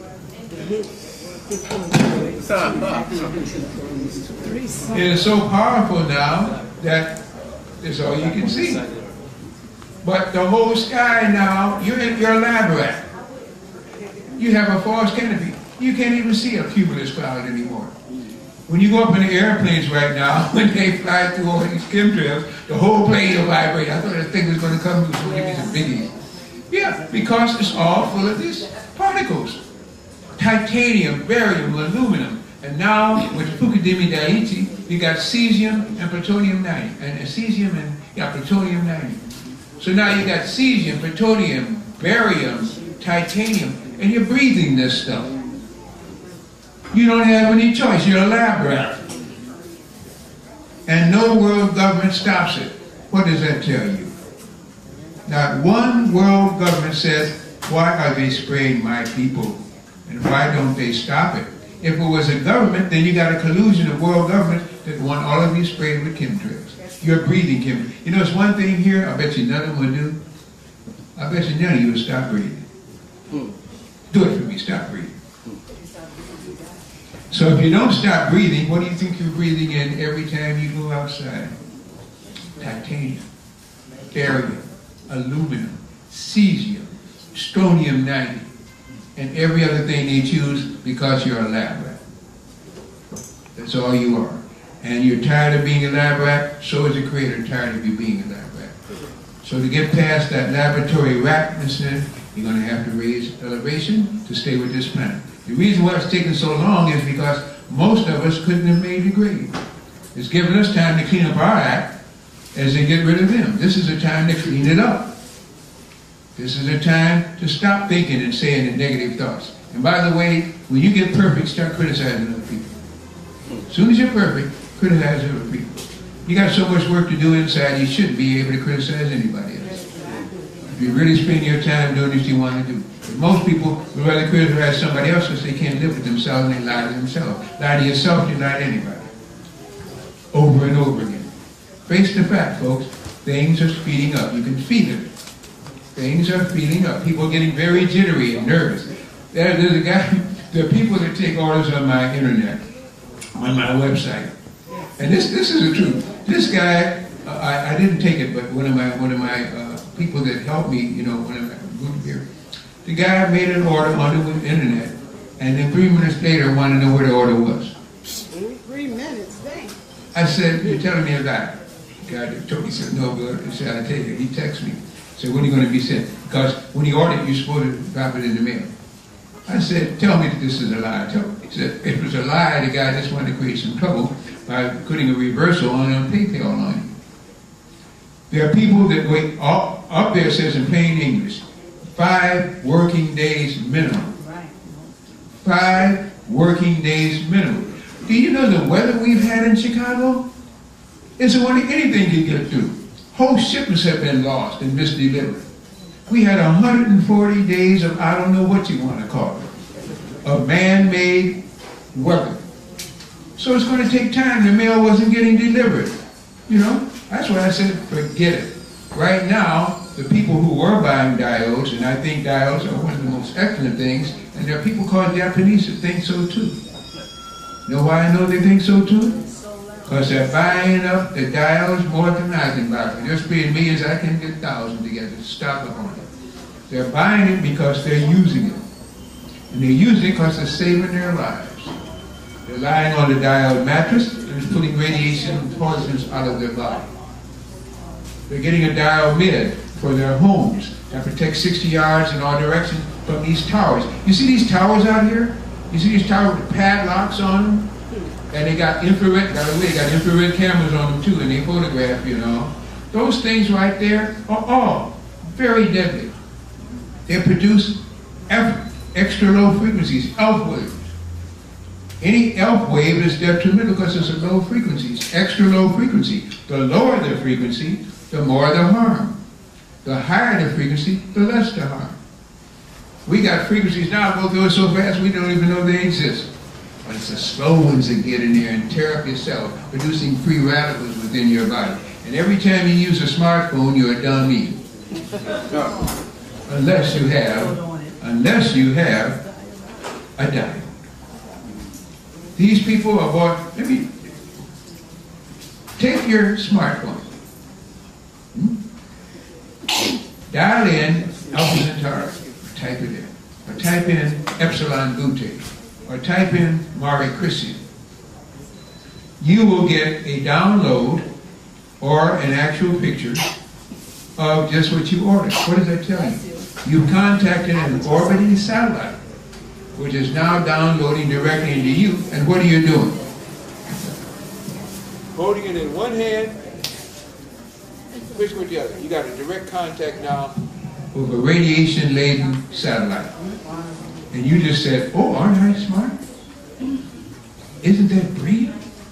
It is so powerful now that it's all you can see. But the whole sky now, you're in your lab rat. You have a false canopy. You can't even see a cumulus cloud anymore. When you go up in the airplanes right now, when they fly through all these chemtrails, the whole plane will vibrate. I thought that thing was going to come through, so give me some biggies. Yeah, because it's all full of these particles. Titanium, barium, aluminum, and now with Fukudemi Daiichi, you got cesium and plutonium ninety, and uh, cesium and yeah, plutonium ninety. So now you got cesium, plutonium, barium, titanium, and you're breathing this stuff. You don't have any choice. You're a lab rat. And no world government stops it. What does that tell you? Not one world government says, why are they spraying my people? And why don't they stop it? If it was a government, then you got a collusion of world governments that want all of you sprayed with chemtrails. You're breathing chemtrails. You know, it's one thing here, I bet you none of them will do. I bet you none of you will stop breathing. Do it for me, stop breathing. So if you don't stop breathing, what do you think you're breathing in every time you go outside? Titanium, barium, aluminum, cesium, strontium ninety, and every other thing they choose because you're a lab rat. That's all you are. And you're tired of being a lab rat, so is the creator tired of you being a lab rat. So to get past that laboratory ratness, you're going to have to raise elevation to stay with this planet. The reason why it's taken so long is because most of us couldn't have made the grade. It's given us time to clean up our act as they get rid of them. This is a time to clean it up. This is a time to stop thinking and saying the negative thoughts. And by the way, when you get perfect, start criticizing other people. As soon as you're perfect, criticize other people. You got so much work to do inside, you shouldn't be able to criticize anybody else. If you really spend your time doing what you want to do. But most people would rather criticize somebody else because they can't live with themselves and they lie to themselves. Lie to yourself, you lie to anybody. Over and over again. Face the fact, folks. Things are speeding up. You can feel it. Things are speeding up. People are getting very jittery and nervous. There, there's a guy, there are people that take orders on my internet, on my website. And this this is the truth. This guy, uh, I, I didn't take it, but one of my one of my uh, people that helped me, you know, one of my group here, the guy made an order on the internet, and then three minutes later wanted to know where the order was. Three minutes, dang. I said, you're telling me a lie. The guy that told me, said, no, but he said, I tell you. He texted me. Said, when are you going to be sent? Because when he ordered, you're supposed to drop it in the mail. I said, tell me that this is a lie. Tell me. He said, if it was a lie, the guy just wanted to create some trouble by putting a reversal on a PayPal on you. There are people that wait, up, up there says in plain English, Five working days minimum. Five working days minimum. Do you know the weather we've had in Chicago? Isn't what anything can get through. Whole shipments have been lost and misdelivered. We had one hundred forty days of, I don't know what you want to call it, of man-made weather. So it's going to take time. The mail wasn't getting delivered. You know, that's why I said forget it. Right now, the people who were buying diodes, and I think diodes are one of the most excellent things, and there are people called Japanese that think so too. You know why I know they think so too? Because they're buying up the diodes more than I can buy. For just being me as I can get thousands together to stop on it. They're buying it because they're using it. And they're using it because they're saving their lives. They're lying on the diode mattress and it's putting radiation and poisons out of their body. They're getting a diode mid for their homes that protects sixty yards in all directions from these towers. You see these towers out here? You see these towers with padlocks on them? And they got infrared, by the way, they got infrared cameras on them too, and they photograph, you know. Those things right there are all very deadly. They produce extra low frequencies, E L F waves. Any E L F wave is detrimental because it's a low frequency, it's extra low frequency. The lower the frequency, the more the harm. The higher the frequency, the less the harm. We got frequencies now, go through it so fast we don't even know they exist. But it's the slow ones that get in there and tear up your cell, producing free radicals within your body. And every time you use a smartphone, you're a dummy. Unless you have, unless you have a diode. These people are bought, let me, take your smartphone. Hmm? Dial in Alpha Centauri, or type it in. Or type in Epsilon Butte. Or type in Mare Crisium. You will get a download or an actual picture of just what you ordered. What does that tell you? You've contacted an orbiting satellite, which is now downloading directly into you. And what are you doing? Holding it in one hand, which with the other. You got a direct contact now with a radiation-laden satellite. And you just said, oh, aren't I smart? Isn't that brilliant?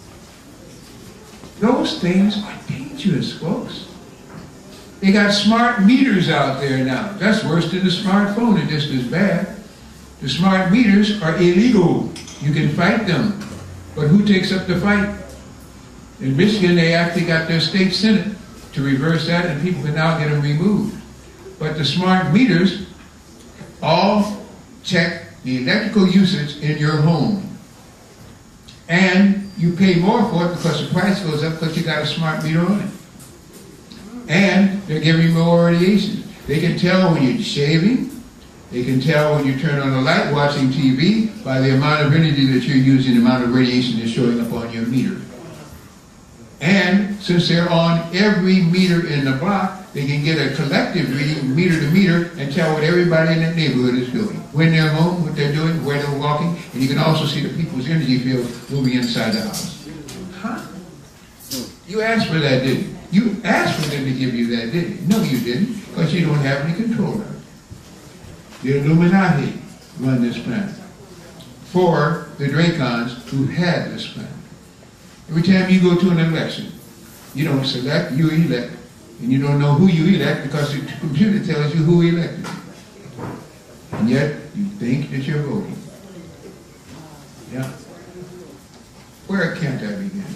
Those things are dangerous, folks. They got smart meters out there now. That's worse than the smartphone. It's just as bad. The smart meters are illegal. You can fight them. But who takes up the fight? In Michigan, they actually got their state senate to reverse that, and people can now get them removed. But the smart meters all check the electrical usage in your home. And you pay more for it because the price goes up because you got a smart meter on it. And they're giving more radiation. They can tell when you're shaving. They can tell when you turn on the light watching T V by the amount of energy that you're using, the amount of radiation that's showing up on your meter. And since they're on every meter in the block, they can get a collective reading, meter to meter, and tell what everybody in that neighborhood is doing. When they're home, what they're doing, where they're walking, and you can also see the people's energy field moving inside the house. Huh? You asked for that, didn't you? You asked for them to give you that, didn't you? No, you didn't, because you don't have any control of it. The Illuminati run this planet for the Dracons who had this planet. Every time you go to an election, you don't select, you elect. And you don't know who you elect because the computer tells you who elected you. And yet, you think that you're voting. Yeah. Where can't I begin?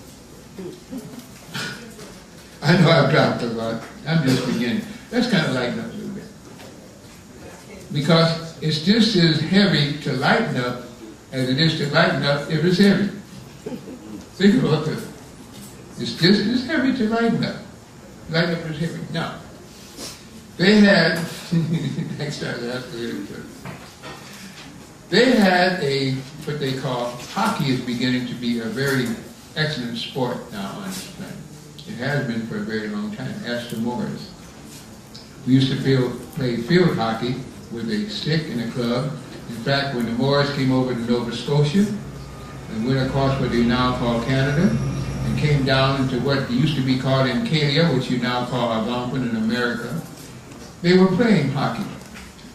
I know I've dropped a lot. I'm just beginning. Let's kind of lighten up a little bit. Because it's just as heavy to lighten up as it is to lighten up if it's heavy. Think about this. It's just as heavy to lighten up. Lighten up is heavy. Now, they had, next time I have to read it. They had a, what they call, hockey is beginning to be a very excellent sport now on this planet. It has been for a very long time. Ask the Moors. We used to field, play field hockey with a stick and a club. In fact, when the Moors came over to Nova Scotia and went across what they now call Canada and came down into what used to be called Encalia, which you now call Algonquin in America, they were playing hockey.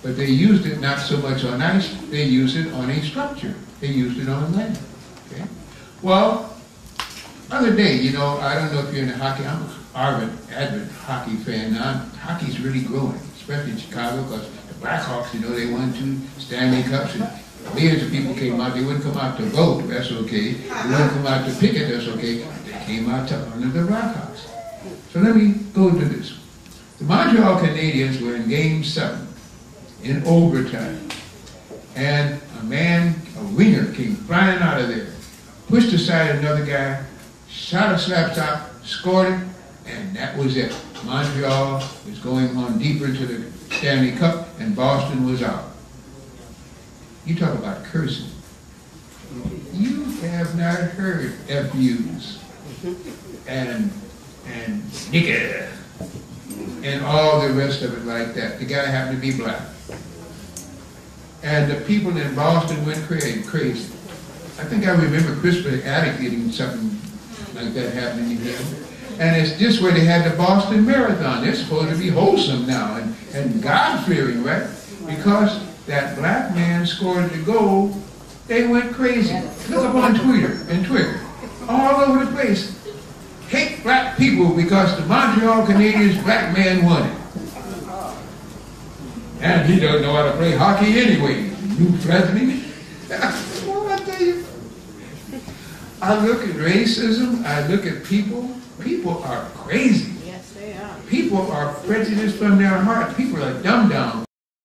But they used it not so much on ice, they used it on a structure. They used it on land. Okay? Well, other day, you know, I don't know if you're into hockey. I'm an ardent, avid hockey fan now. Hockey's really growing, especially in Chicago, because the Blackhawks, you know, they won two Stanley Cups, and millions of people came out. They wouldn't come out to vote, that's okay. They wouldn't come out to picket, that's okay. They came out to honor the Blackhawks. So let me go to this. The Montreal Canadiens were in Game seven, in overtime. And a man, a winger, came flying out of there, pushed aside another guy, shot a slap shot, scored it, and that was it. Montreal was going on deeper into the Stanley Cup, and Boston was out. You talk about cursing. You have not heard F Us and and nigger and all the rest of it like that. The guy happened to be black. And the people in Boston went crazy. crazy. I think I remember Chris Attic getting something like that happening to him. And it's just where they had the Boston Marathon. They're supposed to be wholesome now and, and God-fearing, right? Because that black man scored the goal, they went crazy. Look up on Twitter and Twitter. All over the place. Hate black people because the Montreal Canadiens black man won it. And he doesn't know how to play hockey anyway. You fledgling. Well, I tell you, I look at racism, I look at people. People are crazy. Yes, they are. People are prejudiced from their heart. People are dumbed down.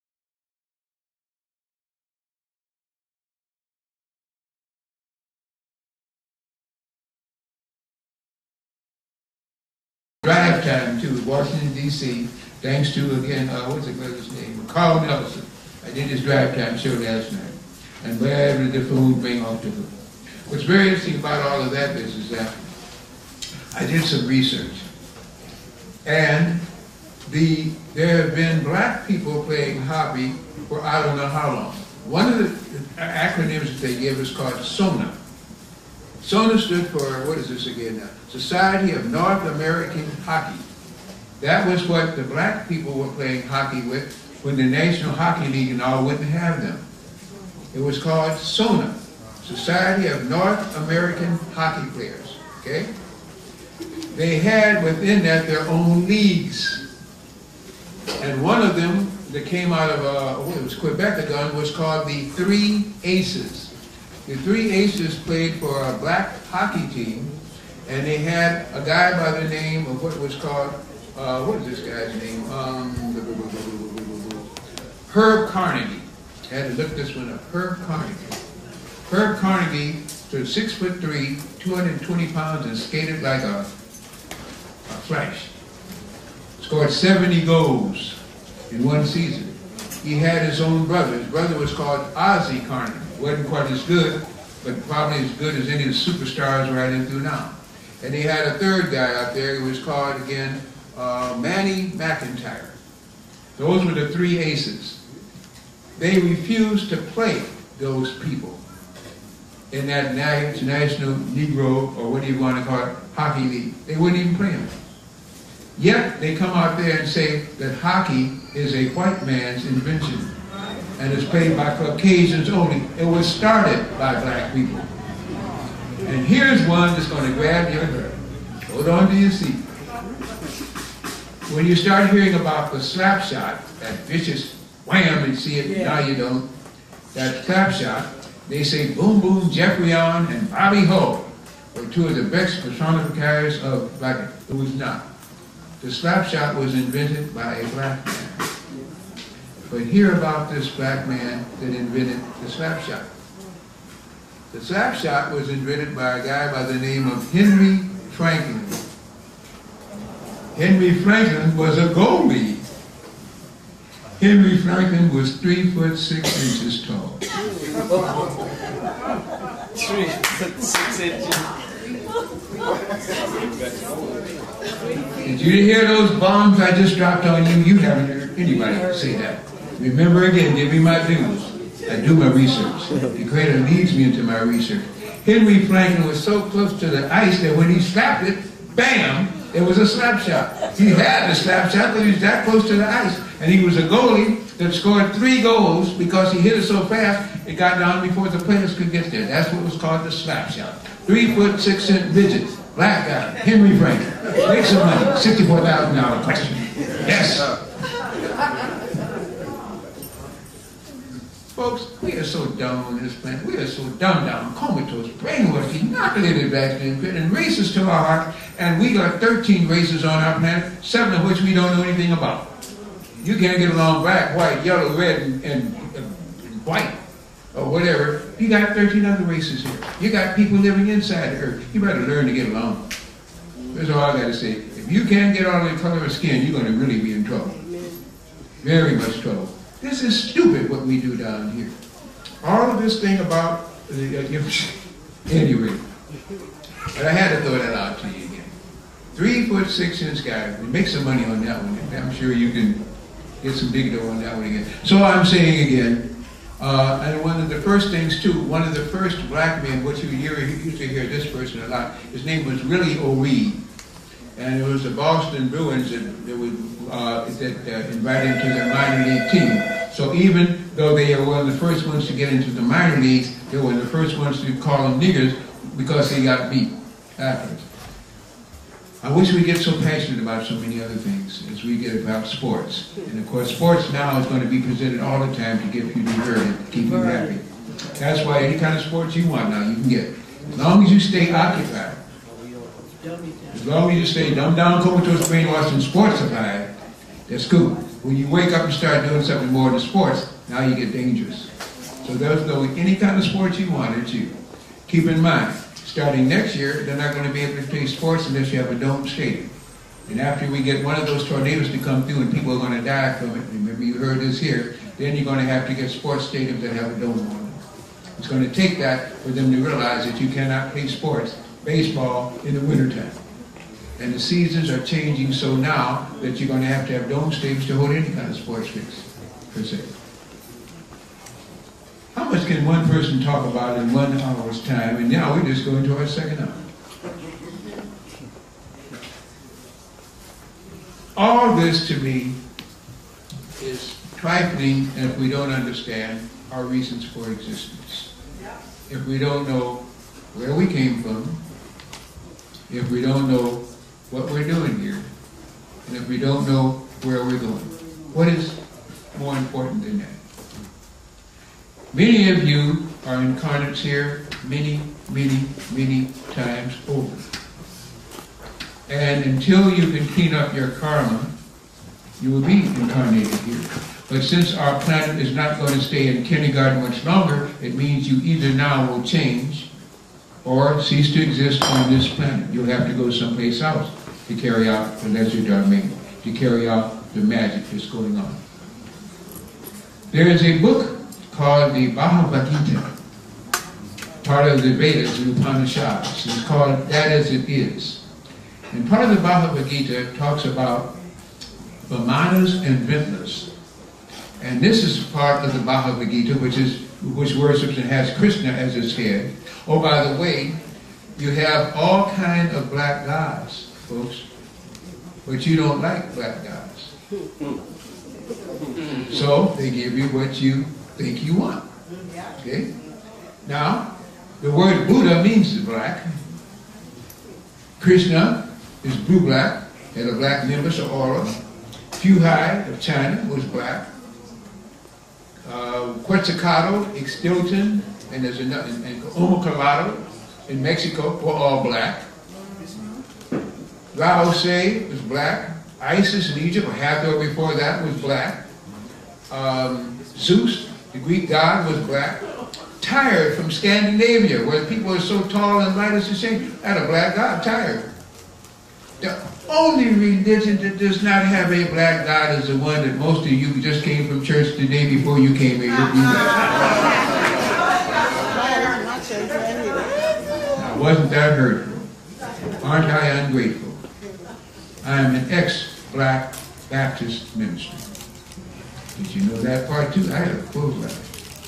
Drive time to Washington, D C, thanks to, again, uh, what's the brother's name? Carl Nelson. I did his drive time show last night. And wherever the food bring off the food. What's very interesting about all of that is, is that I did some research. And the there have been black people playing hockey for I don't know how long. One of the acronyms that they gave us called SONA. SONA stood for, what is this again now? Society of North American Hockey. That was what the black people were playing hockey with when the National Hockey League and all wouldn't have them. It was called SONA, Society of North American Hockey Players, okay? They had within that their own leagues. And one of them that came out of, uh, well, it was Quebec again, was called the Three Aces. The Three Aces played for a black hockey team, and they had a guy by the name of what was called, uh, what is this guy's name? Um, Herb Carnegie. I had to look this one up. Herb Carnegie. Herb Carnegie stood six foot three, two hundred twenty pounds, and skated like a, a flash. Scored seventy goals in one season. He had his own brother. His brother was called Ozzie Carnegie. Wasn't quite as good, but probably as good as any of the superstars right in through now. And he had a third guy out there who was called, again, uh, Manny McIntyre. Those were the three aces. They refused to play those people in that National Negro, or what do you want to call it, hockey league. They wouldn't even play them. Yet they come out there and say that hockey is a white man's invention and is played by Caucasians only. It was started by black people. And here's one that's going to grab your heart. Hold on to your seat. When you start hearing about the slap shot, that vicious wham and see it, yeah. Now you don't, that slap shot, they say Boom Boom, Jeffrey On, and Bobby Hull were two of the best personifiers of black. It was not. The slap shot was invented by a black man. But hear about this black man that invented the slap shot. The slap shot was invented by a guy by the name of Henry Franklin. Henry Franklin was a goalie. Henry Franklin was three foot six inches tall. Three foot six inches. Did you hear those bombs I just dropped on you? You haven't heard anybody say that. Remember again, give me my dues. I do my research. The Creator leads me into my research. Henry Franklin was so close to the ice that when he slapped it, bam, it was a slap shot. He had the slap shot, but he was that close to the ice. And he was a goalie that scored three goals because he hit it so fast, it got down before the players could get there. That's what was called the slap shot. Three foot, six inch midget, black guy, Henry Frank. Make some money, sixty-four thousand dollars question. Yes. Folks, we are so dumb on this planet. We are so dumb down, comatose, brainwashed, inoculated vaccine, and racist to our heart. And we got thirteen races on our planet, seven of which we don't know anything about. You can't get along black, white, yellow, red, and, and, and white, or whatever. You got thirteen other races here. You got people living inside the earth. You better learn to get along. That's all I got to say. If you can't get all the color of skin, you're going to really be in trouble. Very much trouble. This is stupid what we do down here. All of this thing about, uh, anyway, but I had to throw that out to you again. Three foot, six inch guy, make some money on that one. I'm sure you can get some big dough on that one again. So I'm saying again, uh, and one of the first things too, one of the first black men, which you hear, you used to hear this person a lot, his name was Willie O'Reed. And it was the Boston Bruins that, that, would, uh, that uh, invited him to their minor league team. So even though they were one of the first ones to get into the minor leagues, they were the first ones to call them niggers because they got beat afterwards. I wish we get so passionate about so many other things as we get about sports. And of course, sports now is going to be presented all the time to get people heard and keep you happy. That's why any kind of sports you want now, you can get. As long as you stay occupied. As long as you stay dumb down, comatose, brainwashed, and sports supplied, that's cool. When you wake up and start doing something more than sports, now you get dangerous. So there's no any kind of sports you want, it's you. Keep in mind, starting next year, they're not going to be able to play sports unless you have a dome stadium. And after we get one of those tornadoes to come through and people are going to die from it, remember you heard this here, then you're going to have to get sports stadiums that have a dome on them. It's going to take that for them to realize that you cannot play sports, baseball, in the wintertime. And the seasons are changing so now that you're going to have to have dome stadiums to hold any kind of sports fix, per se. How much can one person talk about in one hour's time? And now we're just going to our second hour. All this to me is trifling if we don't understand our reasons for existence. If we don't know where we came from, if we don't know what we're doing here, and if we don't know where we're going. What is more important than that? Many of you are incarnates here many, many, many times over. And until you can clean up your karma, you will be incarnated here. But since our planet is not going to stay in kindergarten much longer, it means you either now will change or cease to exist on this planet. You'll have to go someplace else to carry out the lesser dharma, to carry out the magic that's going on. There is a book called the Bhagavad Gita, part of the Vedas and Upanishads. It's called That As It Is. And part of the Bhagavad Gita talks about Vamanas and Vintlas. And this is part of the Bhagavad Gita, which is which worships and has Krishna as its head. Oh, by the way, you have all kind of black gods, folks, but you don't like black gods. So they give you what you think you want. Okay? Now, the word Buddha means black. Krishna is blue-black, had a black nimbus or aura. Fuhai of China was black. Uh, Quetzalcoatl, Ixtilton, and there's another, and, and Omocolado in Mexico were all black. Laosé was black. Isis in Egypt, or Hathor before that, was black. Um, Zeus, the Greek god, was black. Tyre from Scandinavia, where people are so tall and light as the same, had a black god, Tyre. The only religion that does not have a black god is the one that most of you just came from church the day before you came here. Now, wasn't that hurtful? Aren't I ungrateful? I am an ex-black Baptist minister. Did you know that part too? I had a full life.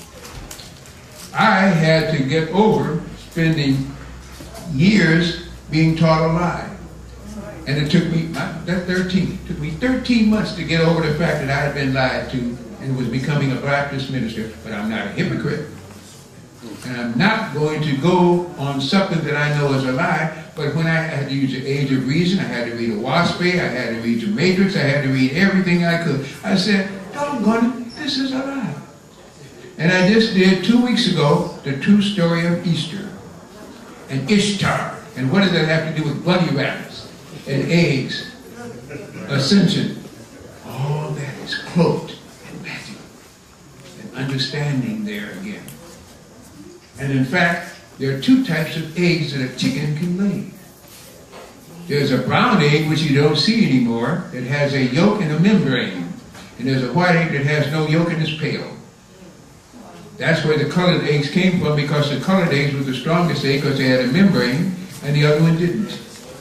I had to get over spending years being taught a lie. And it took me, that thirteen, it took me thirteen months to get over the fact that I had been lied to and was becoming a Baptist minister, but I'm not a hypocrite. And I'm not going to go on something that I know is a lie, but when I had to use the age of reason, I had to read a Waspe, I had to read the Matrix, I had to read everything I could. I said, doggone it, this is a lie. And I just did two weeks ago the true story of Easter and Ishtar. And what does that have to do with bunny rabbits and eggs? Ascension. All that is cloaked in magic and understanding there again. And in fact, there are two types of eggs that a chicken can lay. There's a brown egg, which you don't see anymore, that has a yolk and a membrane. And there's a white egg that has no yolk and is pale. That's where the colored eggs came from, because the colored eggs were the strongest egg because they had a membrane and the other one didn't.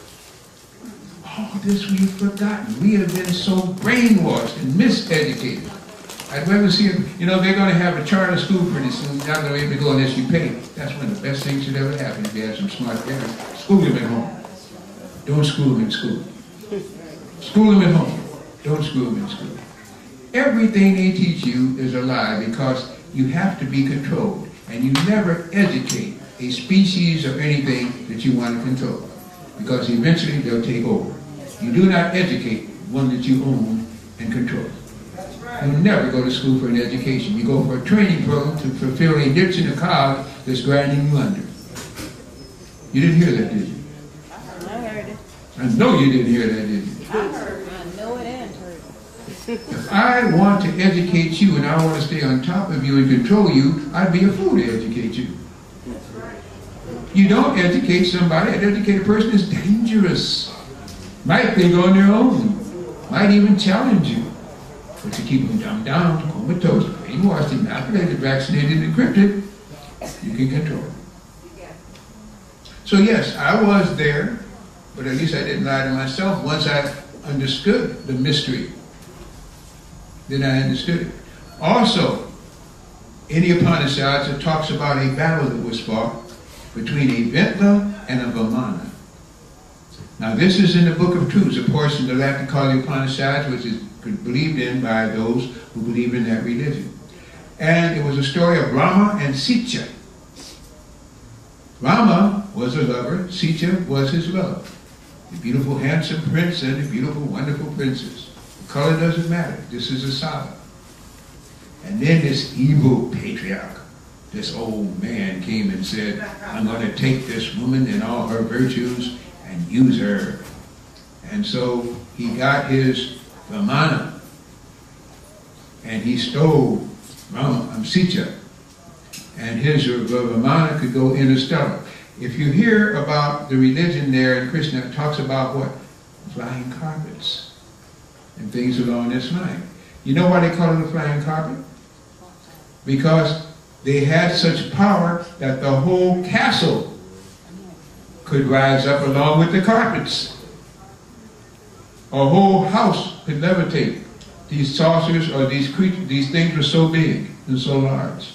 All this we've forgotten. We have been so brainwashed and miseducated. I'd rather see it, you know, they're going to have a charter school pretty soon. You're not going to be able to go unless you pay. That's one of the best things that ever happened if you have some smart parents. School them at home. Don't school them in school. School them at home. Don't school them in school. Everything they teach you is a lie, because you have to be controlled. And you never educate a species or anything that you want to control, because eventually they'll take over. You do not educate one that you own and control. You never go to school for an education. You go for a training program to fulfill a niche in a cog that's grinding you under. You didn't hear that, did you? I heard it. I know you didn't hear that, did you? I heard it. I know it and heard it. If I want to educate you and I want to stay on top of you and control you, I'd be a fool to educate you. You don't educate somebody. An educated person is dangerous. Might think on their own. Might even challenge you. But to keep them dumbed down, comatose, brainwashed, inoculated, vaccinated, encrypted, you can control them. So yes, I was there, but at least I didn't lie to myself. Once I understood the mystery, then I understood it. Also, in the Upanishads, it talks about a battle that was fought between a Ventla and a Vamana. Now this is in the Book of Truths, a portion of that we call the Upanishads, which is believed in by those who believe in that religion. And it was a story of Rama and Sita. Rama was a lover, Sita was his love. The beautiful, handsome prince and the beautiful, wonderful princess. The color doesn't matter. This is a saga. And then this evil patriarch, this old man, came and said, I'm going to take this woman and all her virtues and use her. And so he got his Vamana and he stole Rama, um, Sita, and his uh, Vamana could go interstellar. If you hear about the religion there in Krishna, it talks about what? Flying carpets and things along this line. You know why they call it a flying carpet? Because they had such power that the whole castle could rise up along with the carpets. A whole house could levitate. These saucers or these creatures, these things were so big and so large.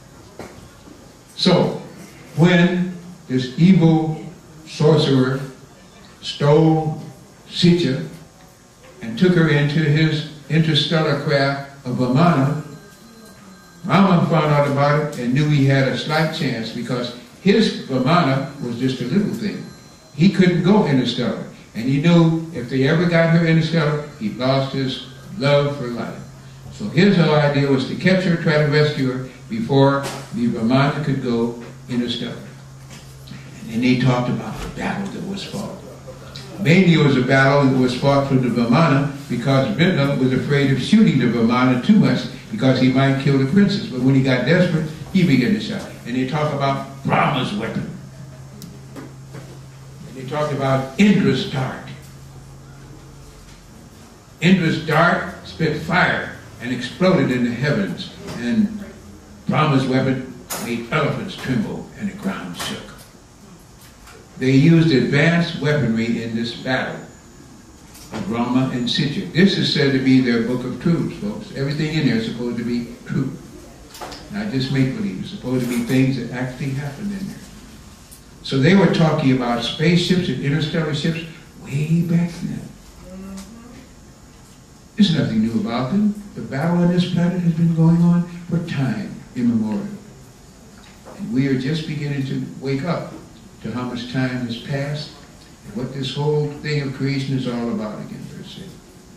So, when this evil sorcerer stole Sita and took her into his interstellar craft of Vamana, Rama found out about it and knew he had a slight chance, because his Vamana was just a little thing. He couldn't go interstellar. And he knew if they ever got her interstellar, he lost his love for life. So his whole idea was to catch her, try to rescue her before the Vamana could go interstellar. And then they talked about the battle that was fought. Mainly it was a battle that was fought for the Vamana because Ventla was afraid of shooting the Vamana too much because he might kill the princess. But when he got desperate, he began to shout. And they talk about Brahma's weapon. And they talked about Indra's dart. Indra's dart spit fire and exploded in the heavens. And Brahma's weapon made elephants tremble and the ground shook. They used advanced weaponry in this battle of Rama and Sita. This is said to be their book of truths, folks. Everything in there is supposed to be true. Not just make-believe. It's supposed to be things that actually happened in there. So they were talking about spaceships and interstellar ships. way back then. There's nothing new about them. The battle on this planet has been going on for time immemorial. And we are just beginning to wake up to how much time has passed and what this whole thing of creation is all about again, per se.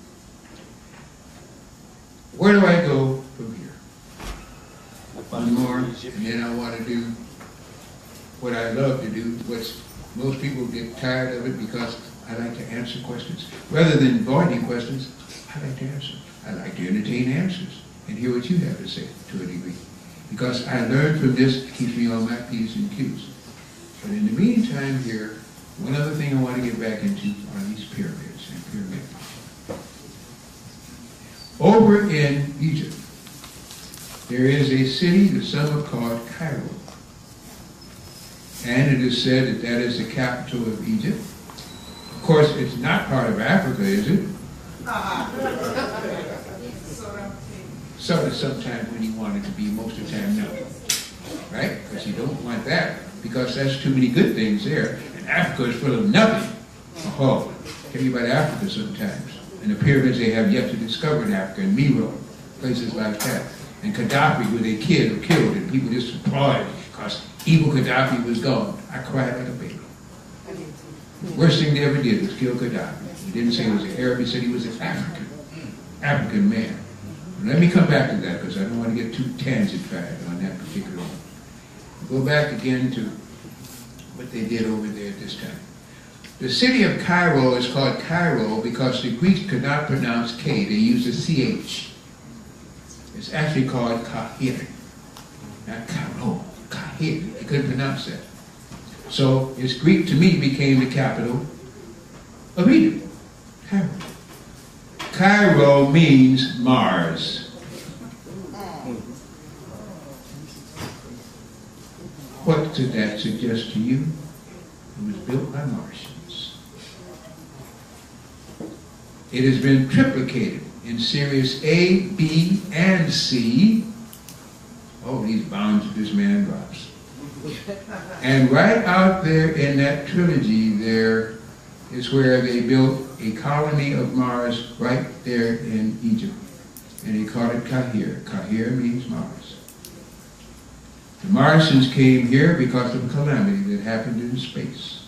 Where do I go from here? One more, and then I want to do what I love to do, what's most people get tired of it because I like to answer questions. Rather than avoiding questions, I like to answer. I like to entertain answers and hear what you have to say to a degree. Because I learned from this, it keeps me on my P's and Q's. But in the meantime here, one other thing I want to get back into are these pyramids and pyramids. Over in Egypt, there is a city that some have called Cairo. And it is said that that is the capital of Egypt. Of course, it's not part of Africa, is it? Sort of sometimes when you want it to be, most of the time no. Right? Because you don't want that, because that's too many good things there. And Africa is full of nothing. Oh, tell you about Africa sometimes. And the pyramids they have yet to discover in Africa, and Miro, places like that. And Gaddafi, where they killed or killed, and people just applauded because evil Gaddafi was gone. I cried like a baby. The worst thing they ever did was kill Gaddafi. He didn't say he was an Arab, he said he was an African, African man. And let me come back to that because I don't want to get too tangent-fied on that particular one. Go back again to what they did over there at this time. The city of Cairo is called Cairo because the Greeks could not pronounce K. They used a C H. It's actually called Kahir. Not Cairo, Kahir. They couldn't pronounce that. So it's Greek to me became the capital of Egypt. Cairo. Cairo means Mars. What did that suggest to you? It was built by Martians. It has been triplicated in series A, B, and C. Oh, these bombs that this man drops. And right out there in that trilogy there is where they built a colony of Mars right there in Egypt. And they called it Kahir. Kahir means Mars. The Martians came here because of a calamity that happened in space.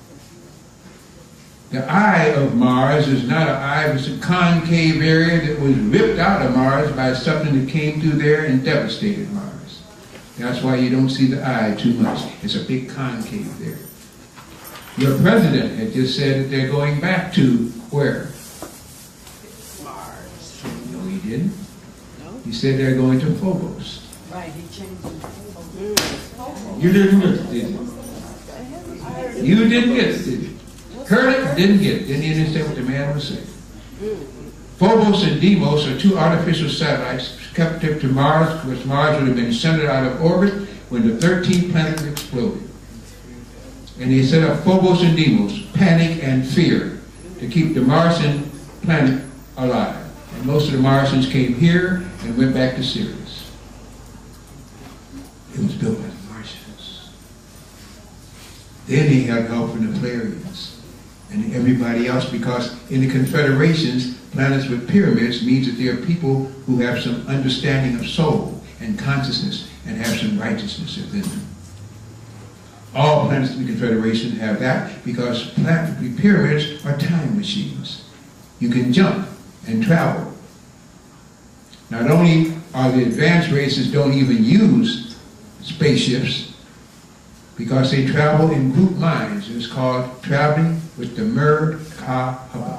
The eye of Mars is not an eye, it's a concave area that was ripped out of Mars by something that came through there and devastated Mars. That's why you don't see the eye too much. It's a big concave there. Your president had just said that they're going back to where? Mars. No, he didn't. No? He said they're going to Phobos. Right, he changed it to Phobos. You didn't get it, did you? You didn't get it, did you? Heard it, didn't get it. Didn't understand what the man was saying. Phobos and Deimos are two artificial satellites kept up to Mars, because Mars would have been centered out of orbit when the thirteenth planet exploded. And they set up Phobos and Deimos, panic and fear, to keep the Martian planet alive. And most of the Martians came here and went back to Sirius. It was built by the Martians. Then they had help from the Pleiadians and everybody else, because in the confederations, planets with pyramids means that there are people who have some understanding of soul and consciousness and have some righteousness within them. All planets in the confederation have that because planet pyramids are time machines. You can jump and travel. Not only are the advanced races don't even use spaceships because they travel in group minds. It's called traveling with the Mer-Ka-Haba.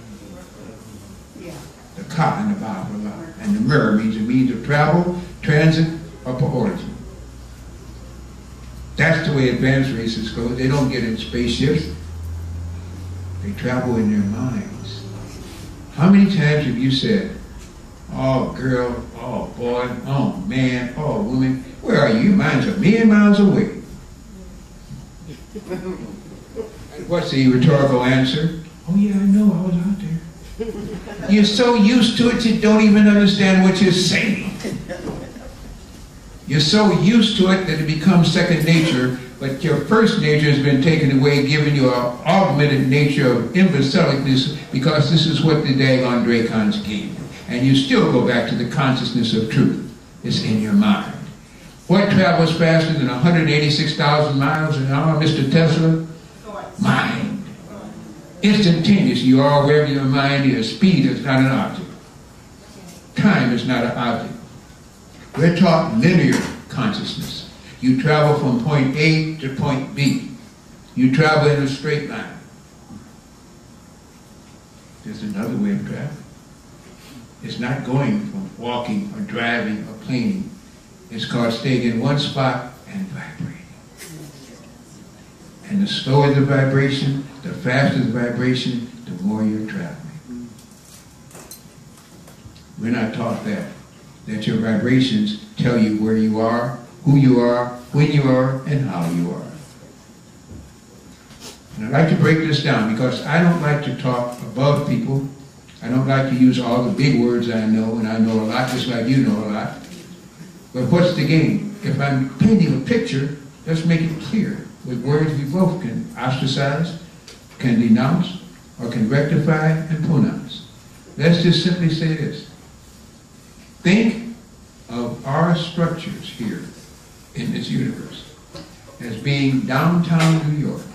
The Ka and the Ba, and the Mer means a means of travel, transit, or origin. That's the way advanced races go. They don't get in spaceships. They travel in their minds. How many times have you said, oh girl, oh boy, oh man, oh woman, where are you? Your mind's a million miles away. What's the rhetorical answer? Oh yeah, I know, I was out there. You're so used to it you don't even understand what you're saying. You're so used to it that it becomes second nature But your first nature has been taken away, giving you an augmented nature of imbecilicness, because this is what the daggone Dracons gave you. And you still go back to the consciousness of truth. It's in your mind. What travels faster than one hundred eighty-six thousand miles an hour, Mister Tesla? Mind. Instantaneous. You are wherever your mind is. Speed is not an object. Time is not an object. We're taught linear consciousness. You travel from point A to point B. You travel in a straight line. There's another way of traveling. It's not going from walking or driving or planing. It's called staying in one spot and vibrating. And the slower the vibration, the faster the vibration, the more you're traveling. We're not taught that. That your vibrations tell you where you are, who you are, when you are, and how you are. And I'd like to break this down because I don't like to talk above people. I don't like to use all the big words I know, and I know a lot just like you know a lot. But what's the game? If I'm painting a picture, let's make it clear. With words we both can ostracize, can denounce, or can rectify and pronounce. Let's just simply say this. Think of our structures here in this universe as being downtown New York.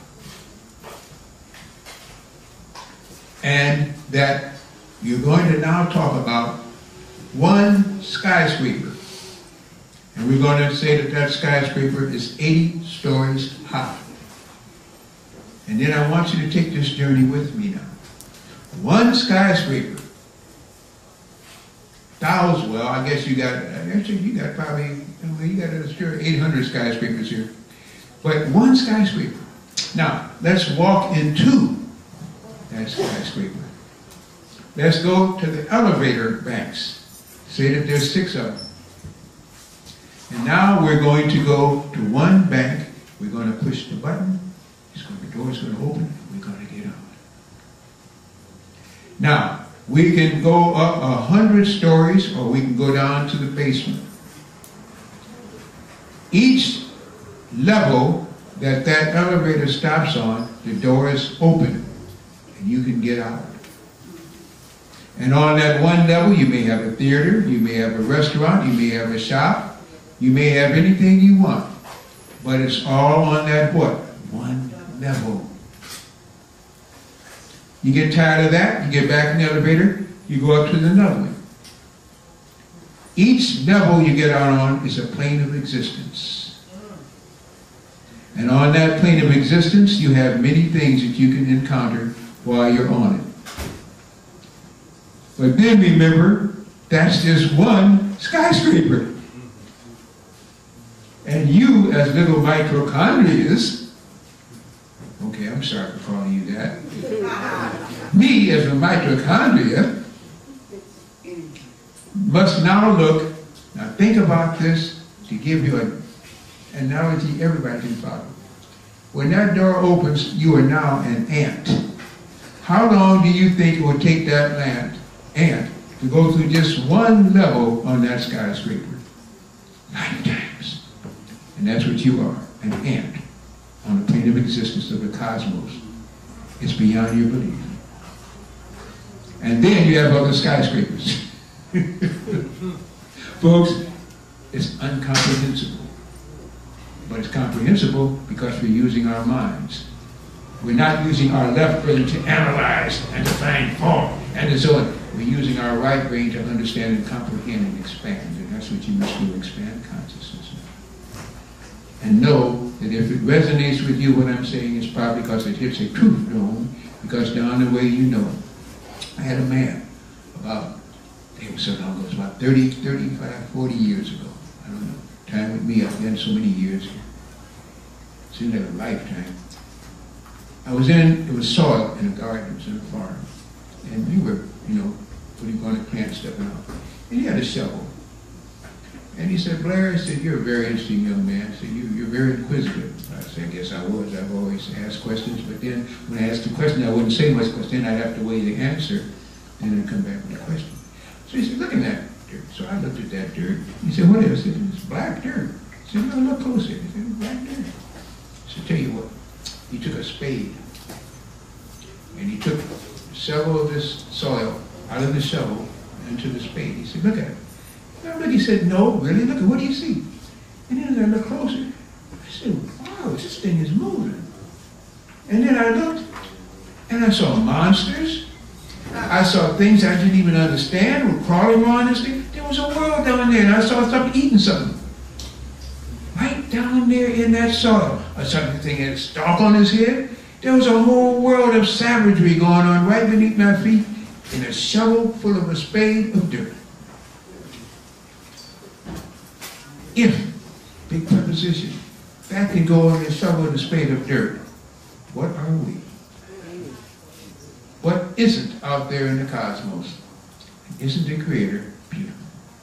And that you're going to now talk about one skyscraper. And we're going to say that that skyscraper is eighty stories high. And then I want you to take this journey with me now. One skyscraper. Thousand, well, I guess you got, actually you got probably, you got eight hundred skyscrapers here. But one skyscraper. Now, let's walk into that skyscraper. Let's go to the elevator banks. Say that there's six of them. And now we're going to go to one bank. We're going to push the button. It's going, the door's going to open. And we're going to get out. Now, we can go up a hundred stories, or we can go down to the basement. Each level that that elevator stops on, the door is open, and you can get out. And on that one level, you may have a theater, you may have a restaurant, you may have a shop, you may have anything you want. But it's all on that what? One level. You get tired of that, you get back in the elevator, you go up to another one. Each level you get out on is a plane of existence. And on that plane of existence, you have many things that you can encounter while you're on it. But then remember, that's just one skyscraper. And you, as little mitochondrias, okay, I'm sorry for calling you that. Me, as a mitochondria, must now look, now think about this to give you an analogy everybody can follow. When that door opens, you are now an ant. How long do you think it will take that ant, ant to go through just one level on that skyscraper? Lifetimes. And that's what you are, an ant on the plane of existence of the cosmos. It's beyond your belief. And then you have other skyscrapers. Folks, it's incomprehensible. But it's comprehensible because we're using our minds. We're not using our left brain to analyze and to find fault and so on. We're using our right brain to understand and comprehend and expand. And that's what you must do, expand consciousness. And know that if it resonates with you, what I'm saying is probably because it hits a truth dome, because down the way you know it. I had a man about, it was so long ago, it was about thirty, thirty-five, forty years ago. I don't know. Time with me, I've been so many years here. Seemed like a lifetime. I was in, it was soil in a garden, it was in a farm. And we were, you know, putting on a plant, stepping out. And he had a shovel. And he said, Blair, he said, you're a very interesting young man. He said, you, you're very inquisitive. I said, I guess I was. I've always asked questions. But then when I asked the question, I wouldn't say much because then I'd have to weigh the answer. And then I'd come back with the question. So he said, look at that dirt. So I looked at that dirt. He said, what is it? It's black dirt. I said, no, look closer. He said, it's black dirt. So tell you what, he took a spade and he took several of this soil out of the shovel into the spade. He said, look at it. And I look, he said, no, really, look at what do you see? And then as I looked closer, I said, wow, this thing is moving. And then I looked and I saw monsters. I saw things I didn't even understand were crawling around this thing. There was a world down there and I saw something eating something. Right down there in that soil, or something thing had a stalk on his head. There was a whole world of savagery going on right beneath my feet in a shovel full of a spade of dirt. If, big preposition, that can go in a shovel and a spade of dirt, what are we? What isn't out there in the cosmos? Isn't the Creator beautiful?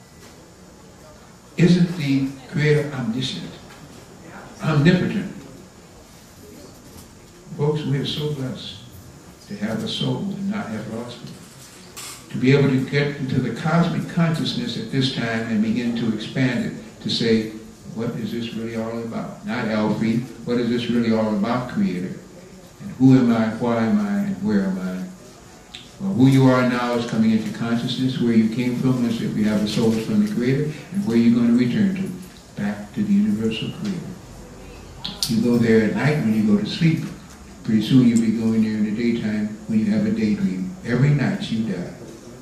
Isn't the Creator omniscient, omnipotent? Folks, we are so blessed to have a soul and not have lost it. To be able to get into the cosmic consciousness at this time and begin to expand it, to say, what is this really all about? Not Alfie, what is this really all about, Creator? And who am I, why am I, and where am I? Well, who you are now is coming into consciousness. Where you came from is if you have a soul from the Creator, and where you're going to return to, back to the universal Creator. You go there at night when you go to sleep. Pretty soon you'll be going there in the daytime when you have a daydream. Every night you die.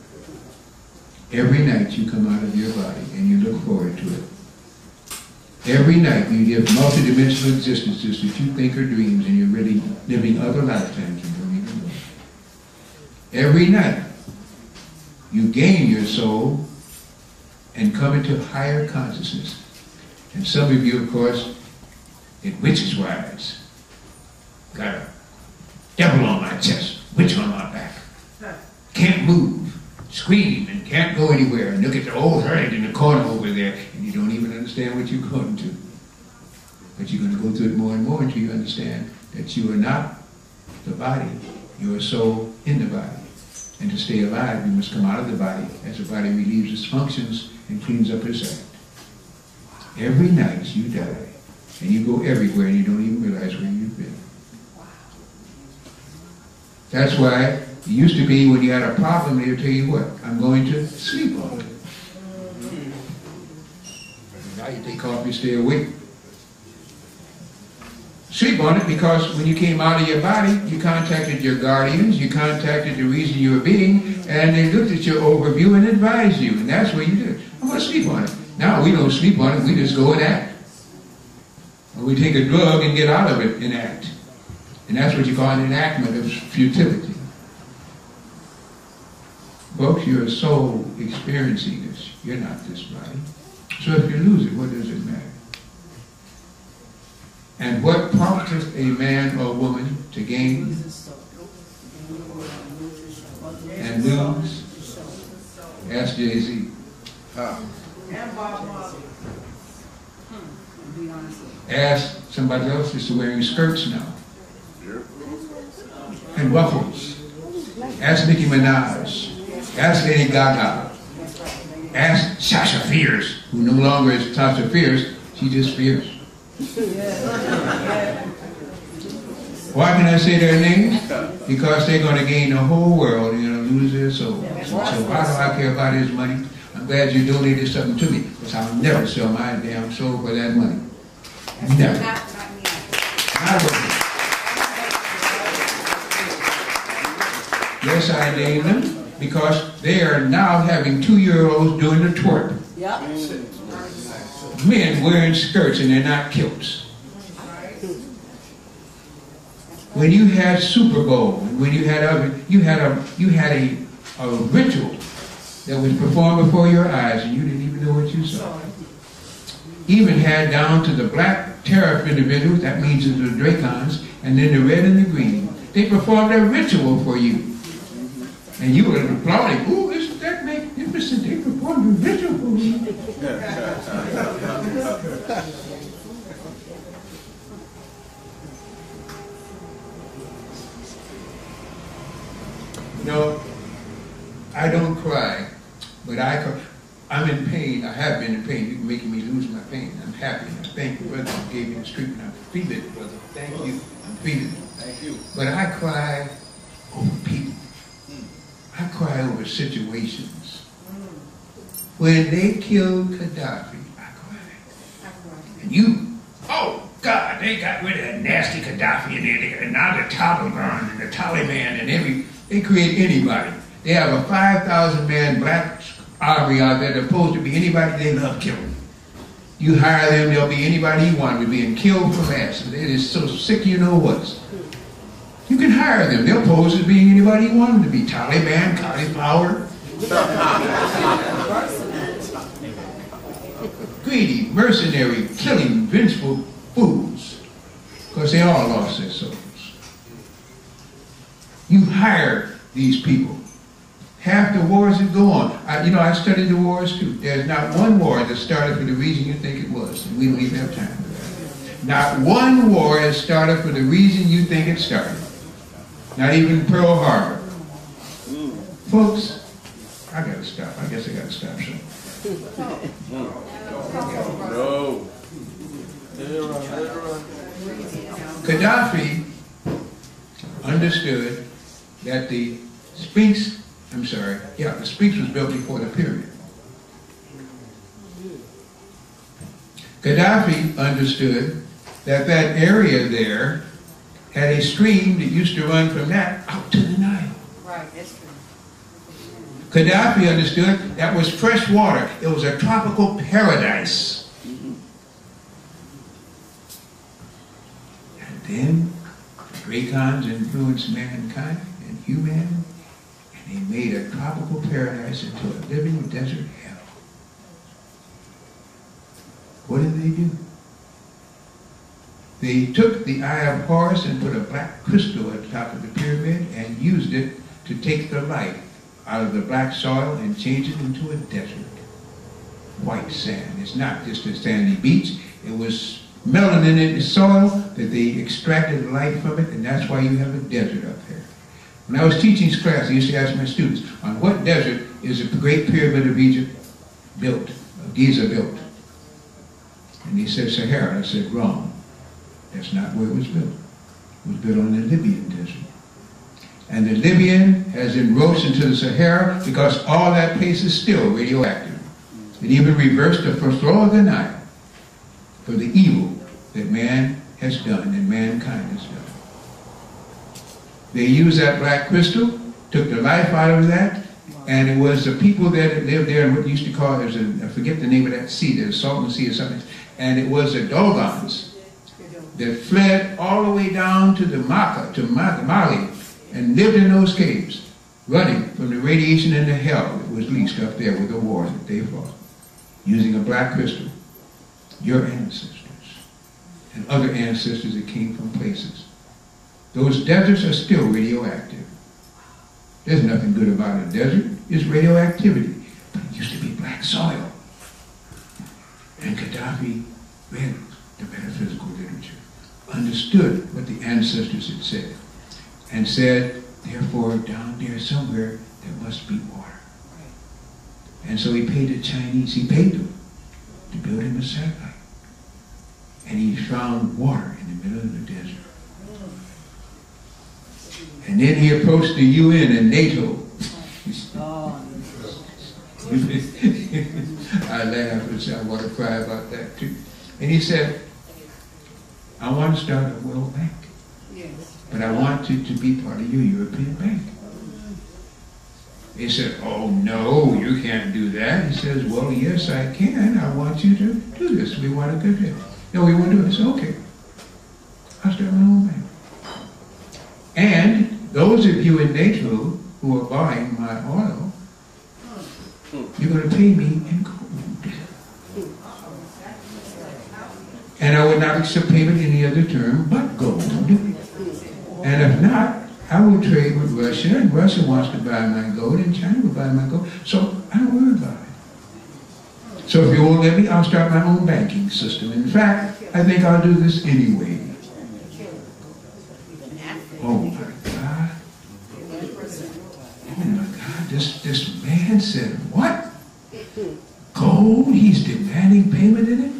Every night you come out of your body and you look forward to it. Every night you live multidimensional existences that you think are dreams and you're really living other lifetimes and don't even know. Every night you gain your soul and come into higher consciousness. And some of you, of course, in witches' wives, got a devil on my chest, witch on my back, can't move, scream and can't go anywhere, and look at the old hermit in the corner over there, and you don't even understand what you're going to. But you're going to go through it more and more until you understand that you are not the body, you are a soul in the body. And to stay alive, you must come out of the body as the body relieves its functions and cleans up its act. Every night you die, and you go everywhere and you don't even realize where you've been. That's why it used to be when you had a problem, they would tell you what, I'm going to sleep on it. Now you take off, you stay awake. Sleep on it because when you came out of your body, you contacted your guardians, you contacted the reason you were being, and they looked at your overview and advised you, and that's what you did. I'm going to sleep on it. Now we don't sleep on it, we just go and act. Or we take a drug and get out of it and act. And that's what you call an enactment of futility. Folks, you're a soul experiencing this. You're not this body. So if you lose it, what does it matter? And what prompteth a man or woman to gain and lose? Ask Jay-Z. Ask somebody else who's wearing skirts now. And ruffles. Ask Nicki Minaj. Ask Lady Gaga. Ask Sasha Fierce, who no longer is Sasha Fierce, she just fierce. Why can I say their names? Because they're going to gain the whole world and going to lose their soul. So why do I care about his money? I'm glad you donated something to me, because I'll never sell my damn soul for that money. Never. Not worth it. Yes, I named them because they are now having two-year-olds doing the twerk. Yep. Men wearing skirts and they're not kilts. When you had Super Bowl, when you had a you had a you had a, a ritual that was performed before your eyes and you didn't even know what you saw. Even had down to the black tariff individuals, that means the Dracons, and then the red and the green. They performed a ritual for you. And you were applauding, ooh, isn't that magnificent? They performed a ritual for me. No, I don't cry, but I, I'm in pain. I have been in pain. You're making me lose my pain. I'm happy. I thank you, brother, who gave me this treatment. I'm feeling it, brother. Thank you. I'm feeling it. Thank you. But I cry over people. I cry over situations. When they killed Gaddafi, I cried. And you, oh God, they got rid of that nasty Gaddafi in there. And now the Taliban and the Taliban and every, they create anybody. They have a five thousand man black army out there that's supposed to be anybody they love killing. You hire them, they'll be anybody you want to be and killed for mass. It is so sick you know what. You can hire them. They'll pose as being anybody you want them to be. Taliban, cauliflower. Greedy, mercenary, killing, vengeful fools. Because they all lost their souls. You hire these people. Half the wars that go on. I, you know, I studied the wars too. There's not one war that started for the reason you think it was. And we don't even have time for that. Not one war has started for the reason you think it started. Not even Pearl Harbor. Mm. Folks, I gotta stop. I guess I gotta stop soon. No. Gaddafi understood that the Sphinx, I'm sorry, yeah, the Sphinx was built before the pyramid. Gaddafi understood that that area there had a stream that used to run from that out to the Nile. Right, that's true. Gaddafi understood that was fresh water. It was a tropical paradise. And then the Great Khans influenced mankind and humanity, and they made a tropical paradise into a living desert hell. What did they do? They took the Eye of Horus and put a black crystal at the top of the pyramid and used it to take the life out of the black soil and change it into a desert. White sand. It's not just a sandy beach. It was melanin in the soil that they extracted life from it, and that's why you have a desert up there. When I was teaching this class, I used to ask my students, on what desert is the Great Pyramid of Egypt built, of Giza built? And he said Sahara. I said, wrong. That's not where it was built. It was built on the Libyan desert. And the Libyan has enroached into the Sahara because all that place is still radioactive. It even reversed the flow of the Nile for the evil that man has done and mankind has done. They used that black crystal, took the life out of that, and it was the people that lived there in what you used to call, there's a, I forget the name of that sea, there's Salton Sea or something, and it was the Dogons that fled all the way down to the Makkah, to Mali, and lived in those caves, running from the radiation and the hell that was leased up there with the wars that they fought, using a black crystal. Your ancestors and other ancestors that came from places. Those deserts are still radioactive. There's nothing good about a desert. It's radioactivity. But it used to be black soil. And Gaddafi read the metaphysical literature, understood what the ancestors had said, and said, therefore, down there somewhere, there must be water. And so he paid the Chinese, he paid them to build him a satellite. And he found water in the middle of the desert. And then he approached the U N and NATO. I laugh and say, I want to cry about that too. And he said, I want to start a World Bank. But I want it to be part of your European Bank. He said, oh no, you can't do that. He says, well, yes, I can. I want you to do this. We want to do this. No, we want to do this. Okay. I'll start my own bank. And those of you in NATO who are buying my oil, you're going to pay me in gold. And I would not accept payment in any other term but gold. And if not, I will trade with Russia, and Russia wants to buy my gold, and China will buy my gold. So I don't worry about it. So if you won't let me, I'll start my own banking system. In fact, I think I'll do this anyway. Oh my God. Oh my God, this, this man said, what? gold, he's demanding payment in it.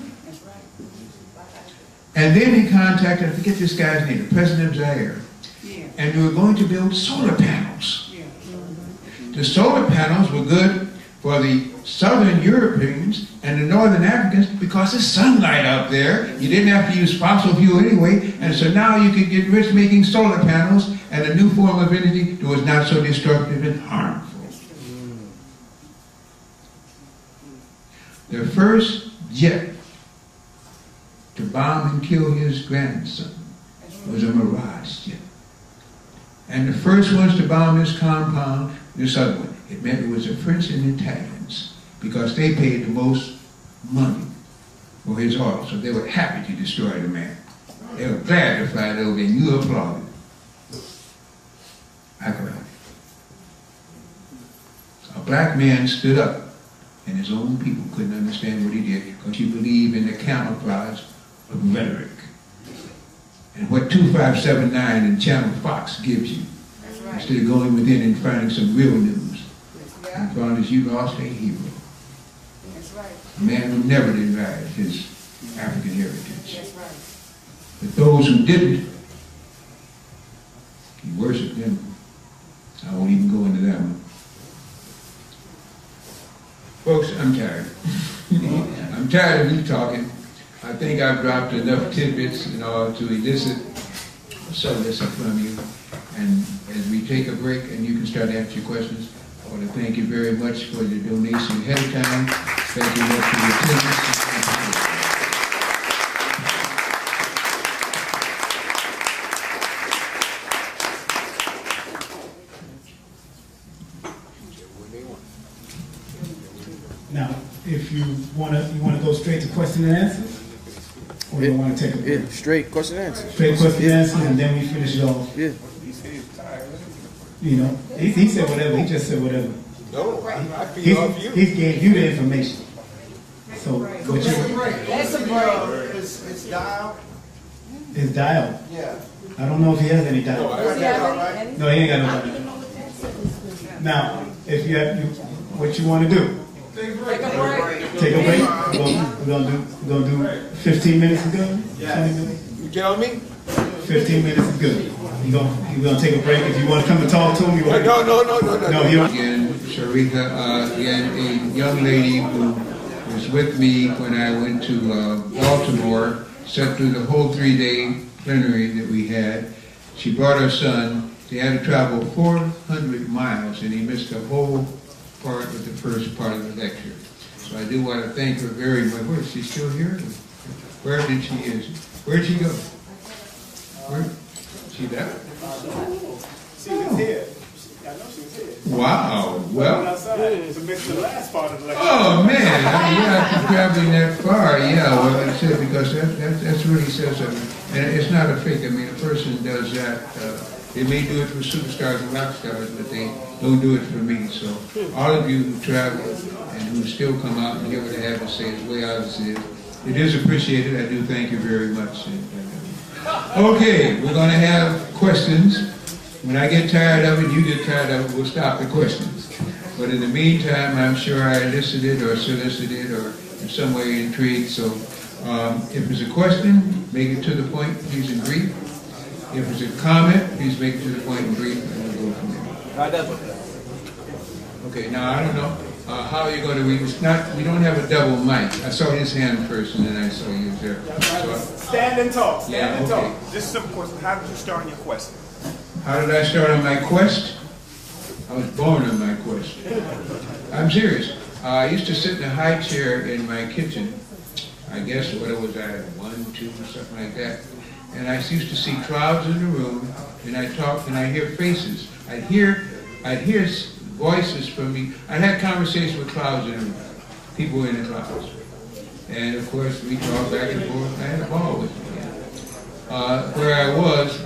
And then he contacted, I forget this guy's name, the president of Zaire. Yeah. And we were going to build solar panels. Yeah. The solar panels were good for the southern Europeans and the northern Africans because there's sunlight out there. You didn't have to use fossil fuel anyway. And so now you could get rich making solar panels and a new form of energy that was not so destructive and harmful. The first jet to bomb and kill his grandson was a Mirage jet. And the first ones to bomb his compound, this other one, it meant it was the French and Italians because they paid the most money for his oil, so they were happy to destroy the man. They were glad to fly it over and you applauded. I cried. A black man stood up and his own people couldn't understand what he did because he believed in the camouflage of rhetoric. And what two five seven nine and Channel Fox gives you, right, instead of going within and finding some real news, yeah, and found as you lost a hero. That's right. A man who never denied his African heritage. That's right. But those who didn't, he worshiped them. I won't even go into that one. Folks, I'm tired. I'm tired of me talking. I think I've dropped enough tidbits in order to elicit some of this from you. And as we take a break and you can start to answer your questions, I want to thank you very much for your donation ahead of time. Thank you much for your attendance. Now, if you want to, you want to go straight to question and answers? Or you want to take a break? Yeah, straight question and answer. Straight question and answer, and then we finish it off. Yeah. You know, he, he said whatever. He just said whatever. No, I feed He, off you. he gave you the information. So, what you, That's a break. It's, it's dial. his dial. Yeah. I don't know if he has any dial. No, I heard that all right. No, he ain't got no dial. Now, if you have, you, what you want to do? Take a break. Take a break. We're gonna, we're gonna do, we're gonna do fifteen minutes is good. twenty minutes. You tell me? Fifteen minutes is good. You gonna, you gonna take a break if you want to come and talk to him. You want No, no, no, no, no. No, you don't. Again, Sharika, uh, again, a young lady who was with me when I went to uh, Baltimore, sat through the whole three-day plenary that we had. She brought her son. They had to travel four hundred miles, and he missed the whole part of the first part of the lecture. So I do want to thank her very much. Where is she still here? Where did she is? Where'd she go? Where? She left? She was here. I know she was here. Wow. Well. Outside to miss the last part of the lecture. Oh man, I mean, yeah, after traveling that far, yeah, well, that's it, because that, that that's really says something. And it's not a fake. I mean, a person does that. Uh, they may do it for superstars and rock stars, but they don't do it for me. So, all of you who travel and who still come out and hear what I have to say, as way out as it is, it is appreciated. I do thank you very much. Okay, we're going to have questions. When I get tired of it, you get tired of it, we'll stop the questions. But in the meantime, I'm sure I elicited or solicited or in some way intrigued. So um, if it's a question, make it to the point, please, and brief. If it's a comment, please make it to the point and brief, and we'll go from there. Okay, now I don't know uh, how you're going to read. It's not, we don't have a double mic. I saw his hand first, and then I saw you there. So, Stand and talk. Stand yeah, and okay. talk. Just a simple question. How did you start on your quest? How did I start on my quest? I was born on my quest. I'm serious. Uh, I used to sit in a high chair in my kitchen. I guess what it was, I had one, two, something like that. And I used to see clouds in the room, and I talked, and I hear faces. I'd hear, I'd hear voices from me. I had conversations with clouds in the room. People in the clouds. And of course, we talked back and forth. I had a ball with me. Uh, where I was,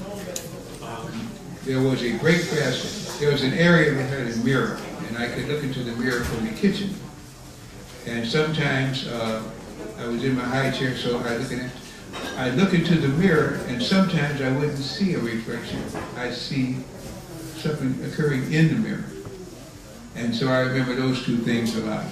there was a break fast. There was an area that had a mirror, and I could look into the mirror from the kitchen. And sometimes uh, I was in my high chair, so I look at I look into the mirror, and sometimes I wouldn't see a reflection. I see something occurring in the mirror. And so I remember those two things a lot.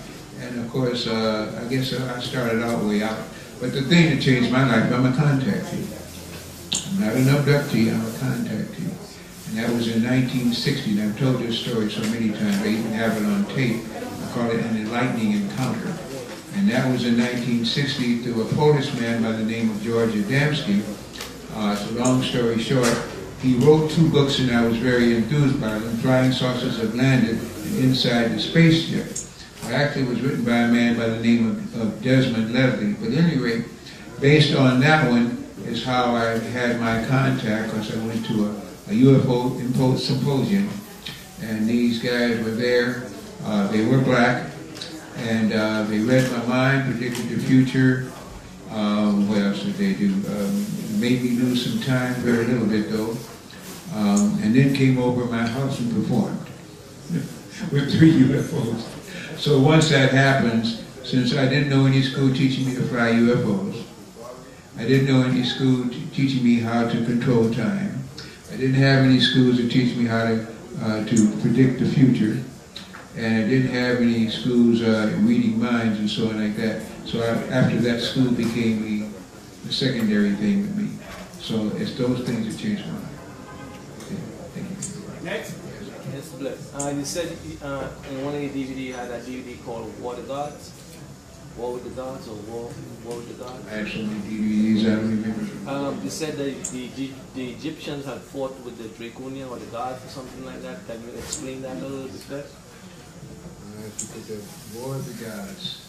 and of course, uh, I guess I started out way out. But the thing that changed my life, I'm a contactee. I'm not an abductee, I'm a contactee. And that was in nineteen sixty, and I've told this story so many times, I even have it on tape. I call it an enlightening encounter. And that was in nineteen sixty through a Polish man by the name of George Adamski. Uh, it's a long story short. He wrote two books and I was very enthused by them. Flying Saucers Have Landed and Inside the Spaceship. Well, actually, it was written by a man by the name of, of Desmond Leslie. But at any rate, based on that one is how I had my contact, because I went to a, a U F O symposium. And these guys were there. Uh, they were black. And uh, they read my mind, predicted the future. Um, what else did they do? Um, made me lose some time, very little bit though. Um, and then came over my house and performed with three U F Os. So once that happens, since I didn't know any school teaching me to fly U F Os, I didn't know any school teaching me how to control time. I didn't have any schools that teach me how to, uh, to predict the future. And I didn't have any schools uh, reading minds and so on like that. So I, after that, school became a, a secondary thing with me. So it's those things that changed my life. Okay, thank you. Next. Yes, bless. Uh, you said uh, in one of your D V D you had a D V D called War the Gods? War with the Gods or War, War with the Gods? I have so many D V Ds, I don't remember. Um, you said that the, the, the Egyptians had fought with the Draconian or the gods or something like that. Can you explain that a little bit better? The War of the Gods.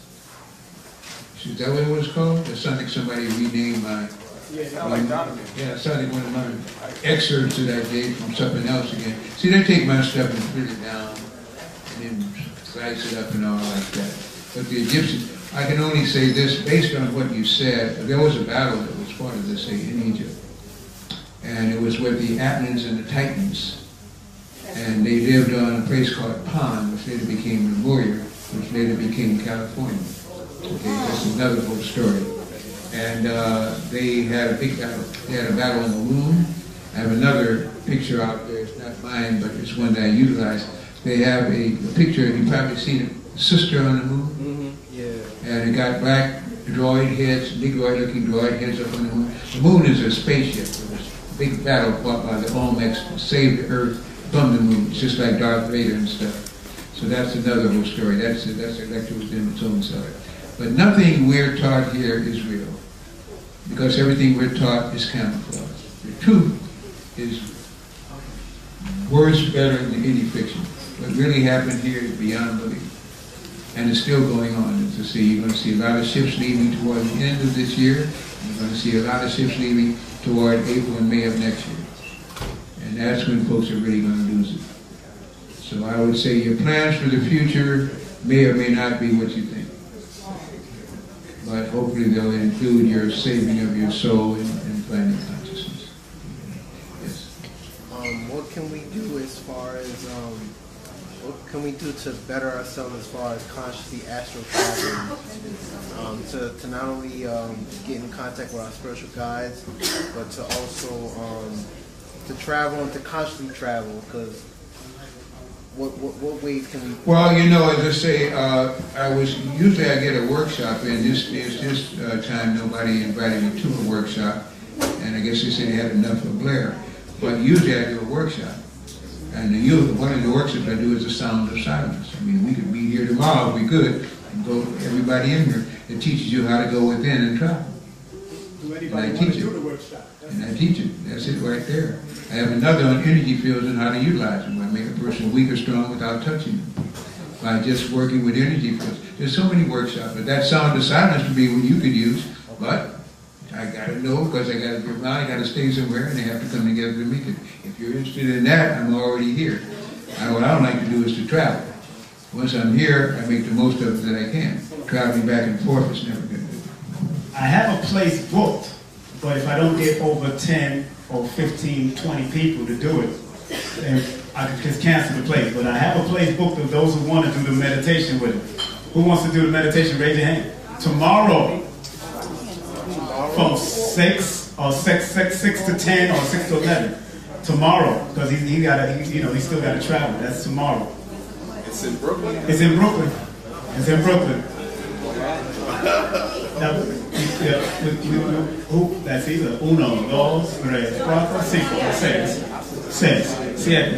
Is that what it was called? It sounded like somebody renamed my... Yeah, it sounded like Donovan. Yeah, it sounded like one of my excerpts that I gave from something else again. See, they take my stuff and put it down and then slice it up and all like that. But the Egyptians, I can only say this, based on what you said, there was a battle that was fought, as they say, in Egypt. And it was with the Atlans and the Titans. And they lived on a place called Pond, which later became Lemuria, which later became California. Okay, that's another whole story. And uh, they had a big battle. They had a battle on the moon. I have another picture out there. It's not mine, but it's one that I utilize. They have a, a picture, you've probably seen it, Sister on the Moon. Mm-hmm. Yeah. And it got black droid heads, Negroid-looking droid heads up on the moon. The moon is a spaceship. It was a big battle fought by the Olmecs to save the Earth from the moon. It's just like Darth Vader and stuff. So that's another whole story. That's a, that's a lecture within its own side. But nothing we're taught here is real, because everything we're taught is camouflage. The truth is worse, better than any fiction. What really happened here is beyond belief, and it's still going on. As I see, you're going to see a lot of ships leaving toward the end of this year. You're going to see a lot of ships leaving toward April and May of next year. And that's when folks are really going to lose it. So I would say your plans for the future may or may not be what you think. But hopefully they'll include your saving of your soul and, and finding consciousness. Yes. Um, what can we do as far as, um, what can we do to better ourselves as far as consciously astral traveling? Um, to, to not only um, get in contact with our spiritual guides, but to also um, to travel and to consciously travel, because what, what what ways can we? Well, you know, as I say, uh, I was usually I get a workshop, and this this this uh, time nobody invited me to a workshop, and I guess they said they had enough of Blair. But usually I do a workshop, and the, one of the workshops I do is the sound of silence. I mean, we could meet here tomorrow if we could, and go everybody in here. It teaches you how to go within and travel. Do And anybody I want teach to it. do the workshop? And I teach it. That's it right there. I have another on energy fields and how to utilize them. I make a person weak or strong without touching them, by just working with energy fields. There's so many workshops, but that sound of silence would be what you could use. But I got to know, because I got to get I got to stay somewhere, and they have to come together to make it. If you're interested in that, I'm already here. And what I don't like to do is to travel. Once I'm here, I make the most of it that I can. Traveling back and forth is never good. I have a place booked, but if I don't get over ten or fifteen, twenty people to do it, then I could just cancel the place. But I have a place booked of those who want to do the meditation with it. Who wants to do the meditation? Raise your hand. Tomorrow, from six or six, six, six to ten or six to eleven. Tomorrow, because he, he got, he, you know, he still got to travel. That's tomorrow. It's in Brooklyn. It's in Brooklyn. It's in Brooklyn. Now, yeah, we, we, we, who, that's either uno, dos, tres, cuatro, cinco, seis, seis, siete.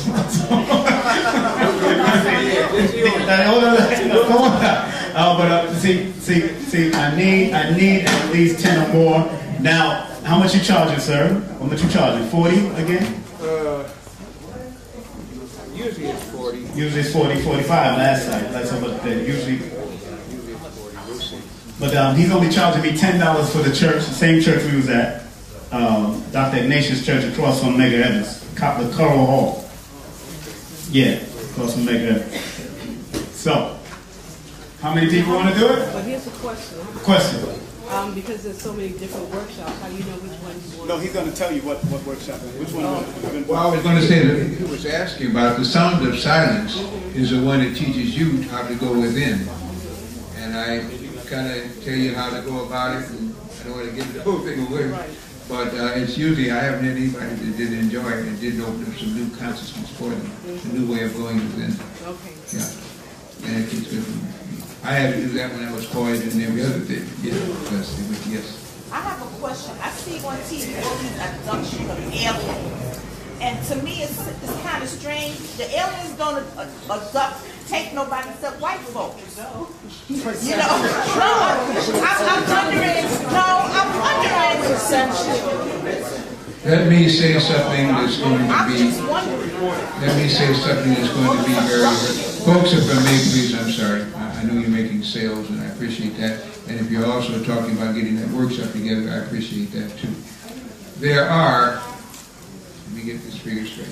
Uh, but uh, see, see, see, I need, I need at least ten or more. Now, how much you charging, sir? How much you charging? Forty again? Uh, usually it's forty. Usually it's forty, forty-five. Last night, last time, but usually. Usually it's forty. We'll see. But um, he's only charging me ten dollars for the church, the same church we was at, um, Doctor Ignatius Church across from Mega Evans, the Coral Hall. Yeah, across from Mega Evans. So, how many people want to do it? But here's a question. Question. Um, because there's so many different workshops, how do you know which one you want? No, he's going to tell you what, what workshop, which one. Oh. Well, I was going to say that he was asking about the sound of silence is the one that teaches you how to go within. And I kind of tell you how to go about it, and I don't want to give the whole thing away. Right. But uh, it's usually, I haven't had anybody that didn't enjoy it and didn't open up some new consciousness for them, mm-hmm. a new way of going within. Okay. Yeah. And it keeps good for me. I had to do that when I was poised and every other thing. Yeah, yes. yes. I have a question. I see on T V all these abductions of aliens. And to me, it's, it's kind of strange. The aliens don't abduct, take nobody except white folks. You know? No, I'm, I'm wondering, no, I'm wondering. Let me say something that's going to I'm be, just wondering. let me say something that's going to be very, folks, if I may, please, I'm sorry. I, I know you're making sales, and I appreciate that. And if you're also talking about getting that workshop together, I appreciate that too. There are, let me get this figure straight.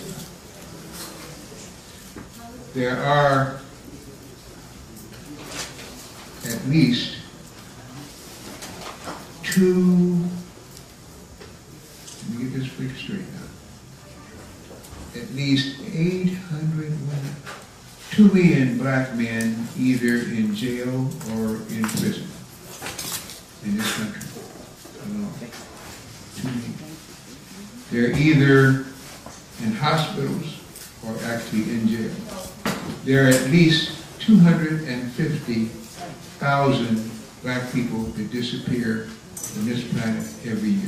There are at least two, let me get this figure straight now. At least eight hundred women, two million black men either in jail or in prison in this country. Alone. Two million. They're either in hospitals or actually in jail. There are at least two hundred fifty thousand black people that disappear from this planet every year.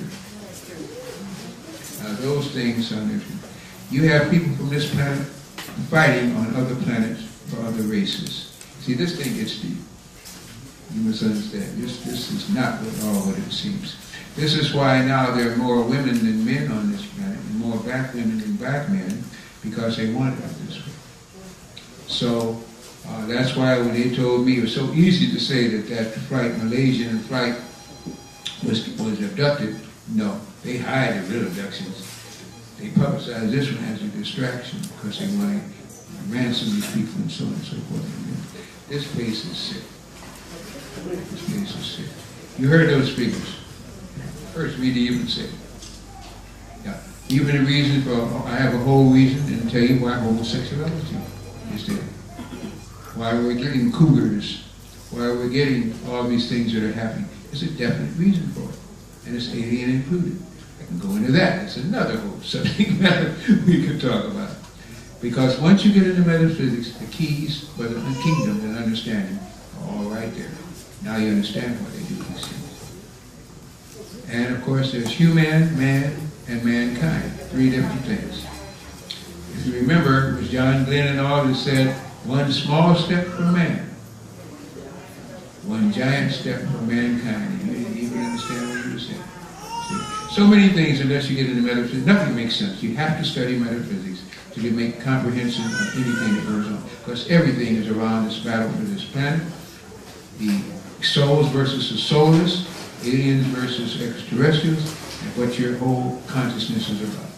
Now those things are different. You have people from this planet fighting on other planets for other races. See, this thing gets deep. You must understand. This, this is not at all what it seems. This is why now there are more women than men on this planet, and more black women than black men, because they want it this way. So uh, that's why when they told me, it was so easy to say that that flight, Malaysian flight, was, was abducted. No, they hide the real abductions. They publicize this one as a distraction because they want to ransom these people and so on and so forth. This place is sick. This place is sick. You heard those speakers. First read even say. Yeah. Even the reason for, I have a whole reason and tell you why homosexuality is there. Why we're getting cougars. Why we're getting all these things that are happening. There's a definite reason for it. And it's alien included. I can go into that. It's another whole subject matter we could talk about. Because once you get into metaphysics, the keys for the kingdom and understanding are all right there. Now you understand why they do these things. And of course there's human, man, and mankind. Three different things. If you remember, it was John Glenn and all that said, one small step for man, one giant step for mankind. You didn't even understand what he was saying. See? So many things, unless you get into metaphysics, nothing makes sense. You have to study metaphysics to make comprehension of anything that goes on. Because everything is around this battle for this planet. The souls versus the soulless, aliens versus extraterrestrials, and what your whole consciousness is about.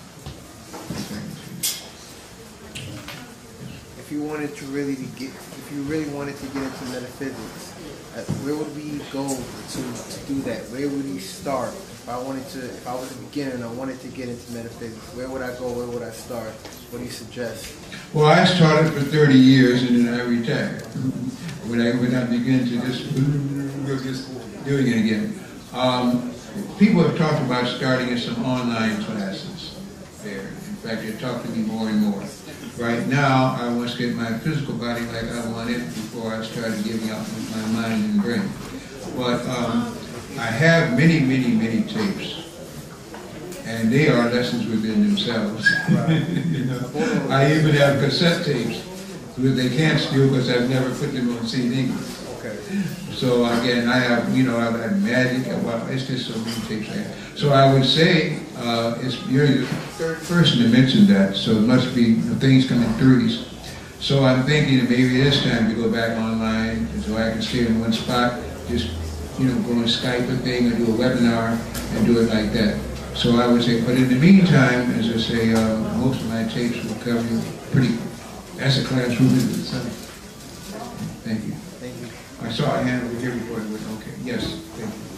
If you wanted to really to get, if you really wanted to get into metaphysics, uh, where would we go to, to do that? Where would we start? If I wanted to, if I was a beginner and I wanted to get into metaphysics, where would I go? Where would I start? What do you suggest? Well, I started for thirty years and then I retired. When I when I began to just just doing it again. Um, people have talked about starting some online classes there. In fact, they talk to me more and more. Right now, I want to get my physical body like I want it before I started giving out with my mind and brain. But um, I have many, many, many tapes, and they are lessons within themselves. You know, I even have cassette tapes, which they can't steal because I've never put them on C D. Okay. So again, I have, you know, I've had magic. Well, it's just so many tapes I have. So I would say, uh, it's, you're the third person to mention that, so it must be, you know, things come in threes. So I'm thinking that maybe it is time to go back online, so I can stay in one spot, just, you know, go on Skype a thing or do a webinar and do it like that. So I would say, but in the meantime, as I say, uh, most of my tapes will cover you pretty, that's a classroom in itself. Thank you. Thank you. I saw a hand over here before it was okay. Yes, thank you.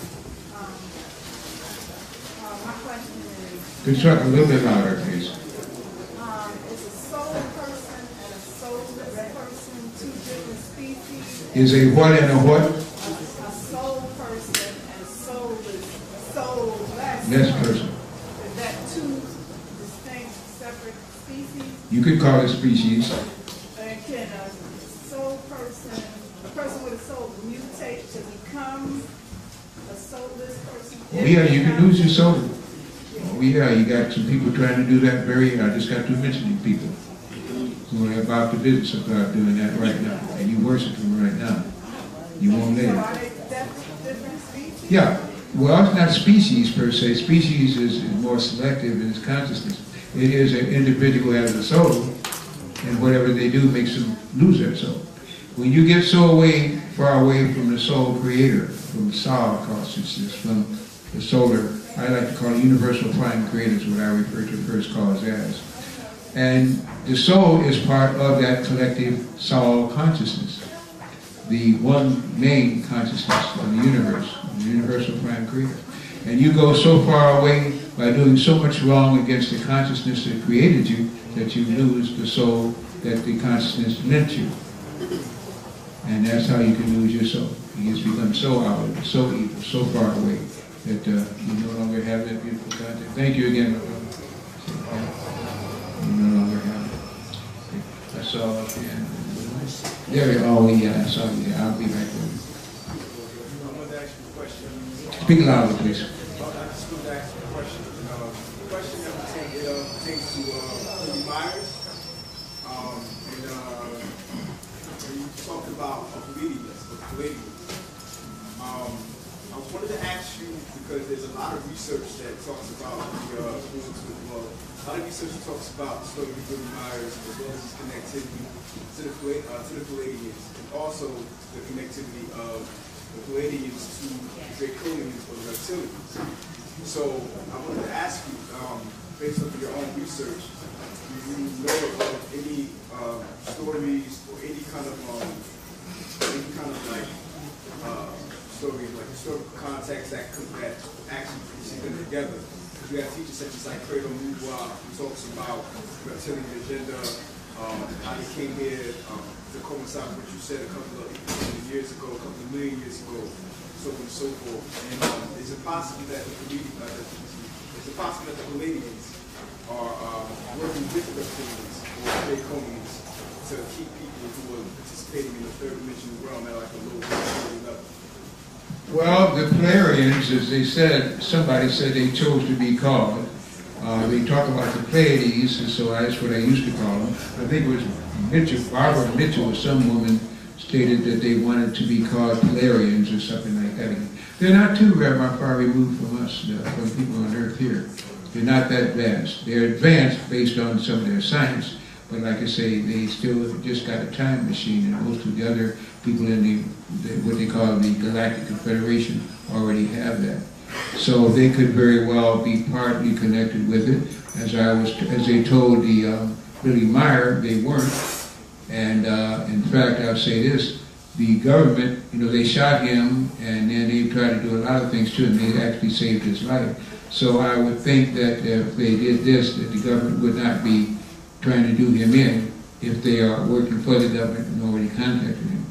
My question is, Could you talk a little bit louder, please? um, is a soul person and a soulless person two different species? Is a what and a what? A, a soul person and a soulless, soulless Less person. Is that two distinct, separate species? You could call it species. And can a soul person, a person with a soul mutate to become a soulless person? Oh yeah, you can lose your soul. Oh yeah, you got some people trying to do that very, I just got to mentioning people who are about the business of God doing that right now. And you worship them right now. You won't So live. are they different, different species? Yeah. Well, it's not species per se. Species is, is more selective in its consciousness. It is an individual has a soul, and whatever they do makes them lose their soul. When you get so away, far away from the soul creator, from the soul consciousness, from the solar, I like to call it universal prime creator, is what I refer to first cause as. And the soul is part of that collective soul consciousness, the one main consciousness of the universe, the universal prime creator. And you go so far away by doing so much wrong against the consciousness that created you that you lose the soul that the consciousness lent you. And that's how you can lose your soul. You just become so outward, so evil, so far away that uh, you no longer have that beautiful contact. Thank you again, my brother. You no longer have it. I saw, yeah. There you oh yeah, I saw you. I'll be back with you. I wanted to ask you a question. Speak louder, please. I just wanted to ask you a question. Uh, the question that pertains, it, uh, pertains to uh, Willie Myers. Um, and uh, when you talked about a Palladius, a Palladius. Um, I wanted to ask you, because there's a lot of research that talks about the uh, well, a lot of research that talks about the story of Willie Myers, as well as his connectivity to the, uh, to the Palladians, and also the connectivity of the Palladians to the Draconians or the reptilians. So I wanted to ask you, um, based on your own research, do you know of any uh, stories or any kind of um, any kind of like uh, stories, like historical context that could that actually see them together? Because we have teachers such as like Credo Mouvoir, who talks about the reptilian agenda, um, how they came here um, to coincide with what you said a couple of years ago, a couple of million years ago, so on and so forth. And um, is it possible that the Palladians, uh, is it possible that the Palladians are uh, working with the reptilians or Draconians to keep people who are participating in the third dimensional realm at like a low level? Well, the Pleiadians, as they said, somebody said they chose to be called. Uh, they talk about the Pleiades, and so that's what I used to call them. I think it was Mitchell, Barbara Mitchell, or some woman stated that they wanted to be called Pleiadians or something like that. They're not too very far removed from us, uh, from people on Earth here. They're not that advanced. They're advanced based on some of their science, but like I say, they still just got a time machine, and most of the other people in the, the what they call the Galactic Confederation already have that. So they could very well be partly connected with it. As I was, as they told the um, Billy Meyer, they weren't. And uh, in fact, I'll say this: the government, you know, they shot him, and then they tried to do a lot of things to him. They actually saved his life. So I would think that if they did this, that the government would not be trying to do him in if they are working for the government and already contacted him.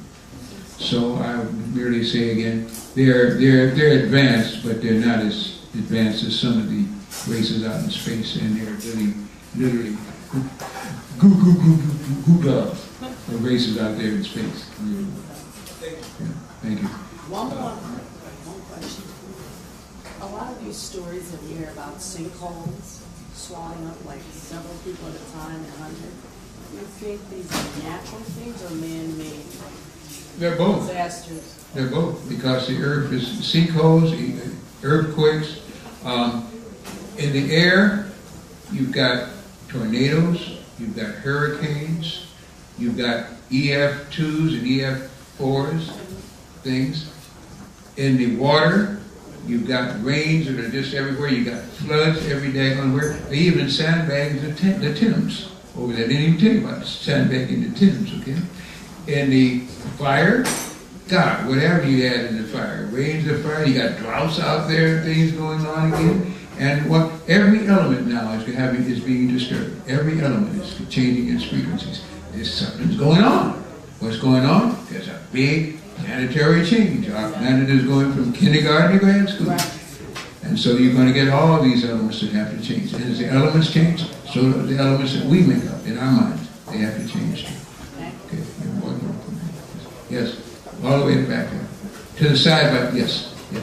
So I would merely say again, they're they're they're advanced, but they're not as advanced as some of the races out in space, and they're really literally goo goo goo goo goo goo dogs or races out there in space. Mm. Yeah, thank you. One more, one question. A lot of these stories that we hear about sinkholes swallowing up like several people at a time and hundreds, do you think these are natural things or man-made They're both. disasters? They're both, because the earth is sinkholes, earthquakes. Um, in the air, you've got tornadoes, you've got hurricanes, you've got E F twos and E F fours, things. In the water, you've got rains that are just everywhere. You've got floods every day on where they even sandbagged the, Tim- the Thames over there. They didn't even tell you about sandbagging the Thames, okay? In the fire, God, whatever you had in the fire, rains of fire, you got droughts out there, things going on again. And what every element now is having is being disturbed. Every element is changing its frequencies. There's something's going on. What's going on? There's a big planetary change. Our planet is going from kindergarten to grad school. And so you're going to get all these elements that have to change. And as the elements change, so do the elements that we make up in our minds, they have to change too. Okay, you're more than welcome. Yes, all the way to the back there. To the side, but yes, yes.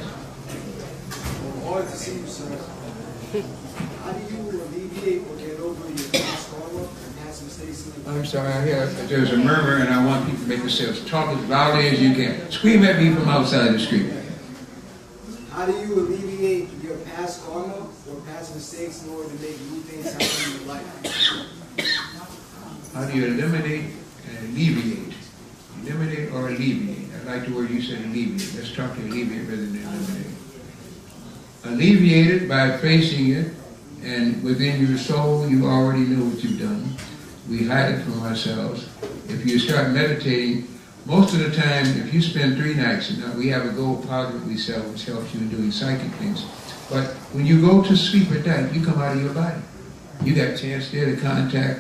All to see you, sir. How do you alleviate or get over your past karma and past mistakes in life? I'm sorry, I hear there's a murmur and I want people to make themselves talk as loudly as you can. Scream at me from outside the street. How do you alleviate your past karma or past mistakes in order to make new things happen in your life? How do you eliminate and alleviate? Eliminate or alleviate? I like the word you said, alleviate. Let's talk to alleviate rather than eliminate. Alleviate it by facing it, and within your soul you already know what you've done. We hide it from ourselves. If you start meditating, most of the time, if you spend three nights, and we have a gold powder that we sell which helps you in doing psychic things, but when you go to sleep at night, you come out of your body. You got a chance there to contact.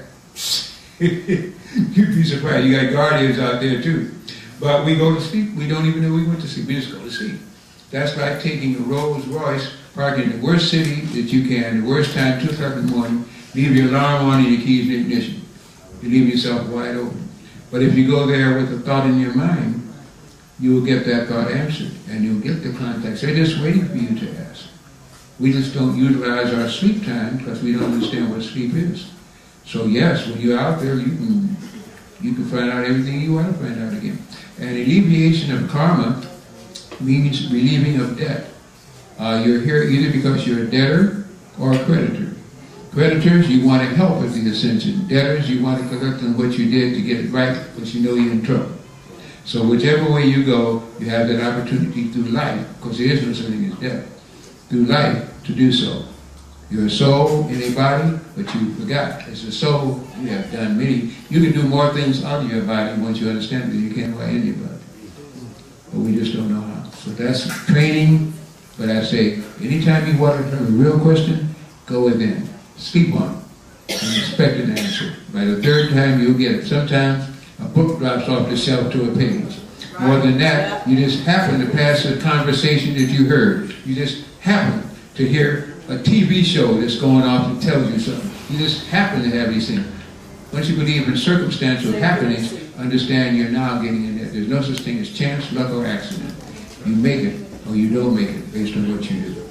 You'd be surprised. You got guardians out there too. But we go to sleep. We don't even know we went to sleep. We just go to sleep. That's like taking a Rolls Royce, parking in the worst city that you can, the worst time, two o'clock in the morning, leave your alarm on and your keys in ignition. You leave yourself wide open. But if you go there with a thought in your mind, you will get that thought answered, and you'll get the contacts. They're just waiting for you to ask. We just don't utilize our sleep time because we don't understand what sleep is. So yes, when you're out there, you can you can find out everything you want to find out again. And alleviation of karma means relieving of debt. Uh, you're here either because you're a debtor or a creditor. Creditors, you want to help with the ascension. Debtors, you want to collect on what you did to get it right because you know you're in trouble. So whichever way you go, you have that opportunity through life, because there is no such thing as death, through life to do so. You're a soul in a body, but you forgot. As a soul, you have done many. You can do more things out of your body once you understand it than you can by in your body. But we just don't know how. So that's training. But I say, anytime you want to learn a real question, go within. Sleep on it and expect an answer. By the third time, you'll get it. Sometimes a book drops off the shelf to a page. More than that, you just happen to pass a conversation that you heard. You just happen to hear a T V show that's going off and tells you something. You just happen to have these things. Once you believe in circumstantial happenings, understand you're now getting in there. There's no such thing as chance, luck, or accident. You make it or you don't make it based on what you do.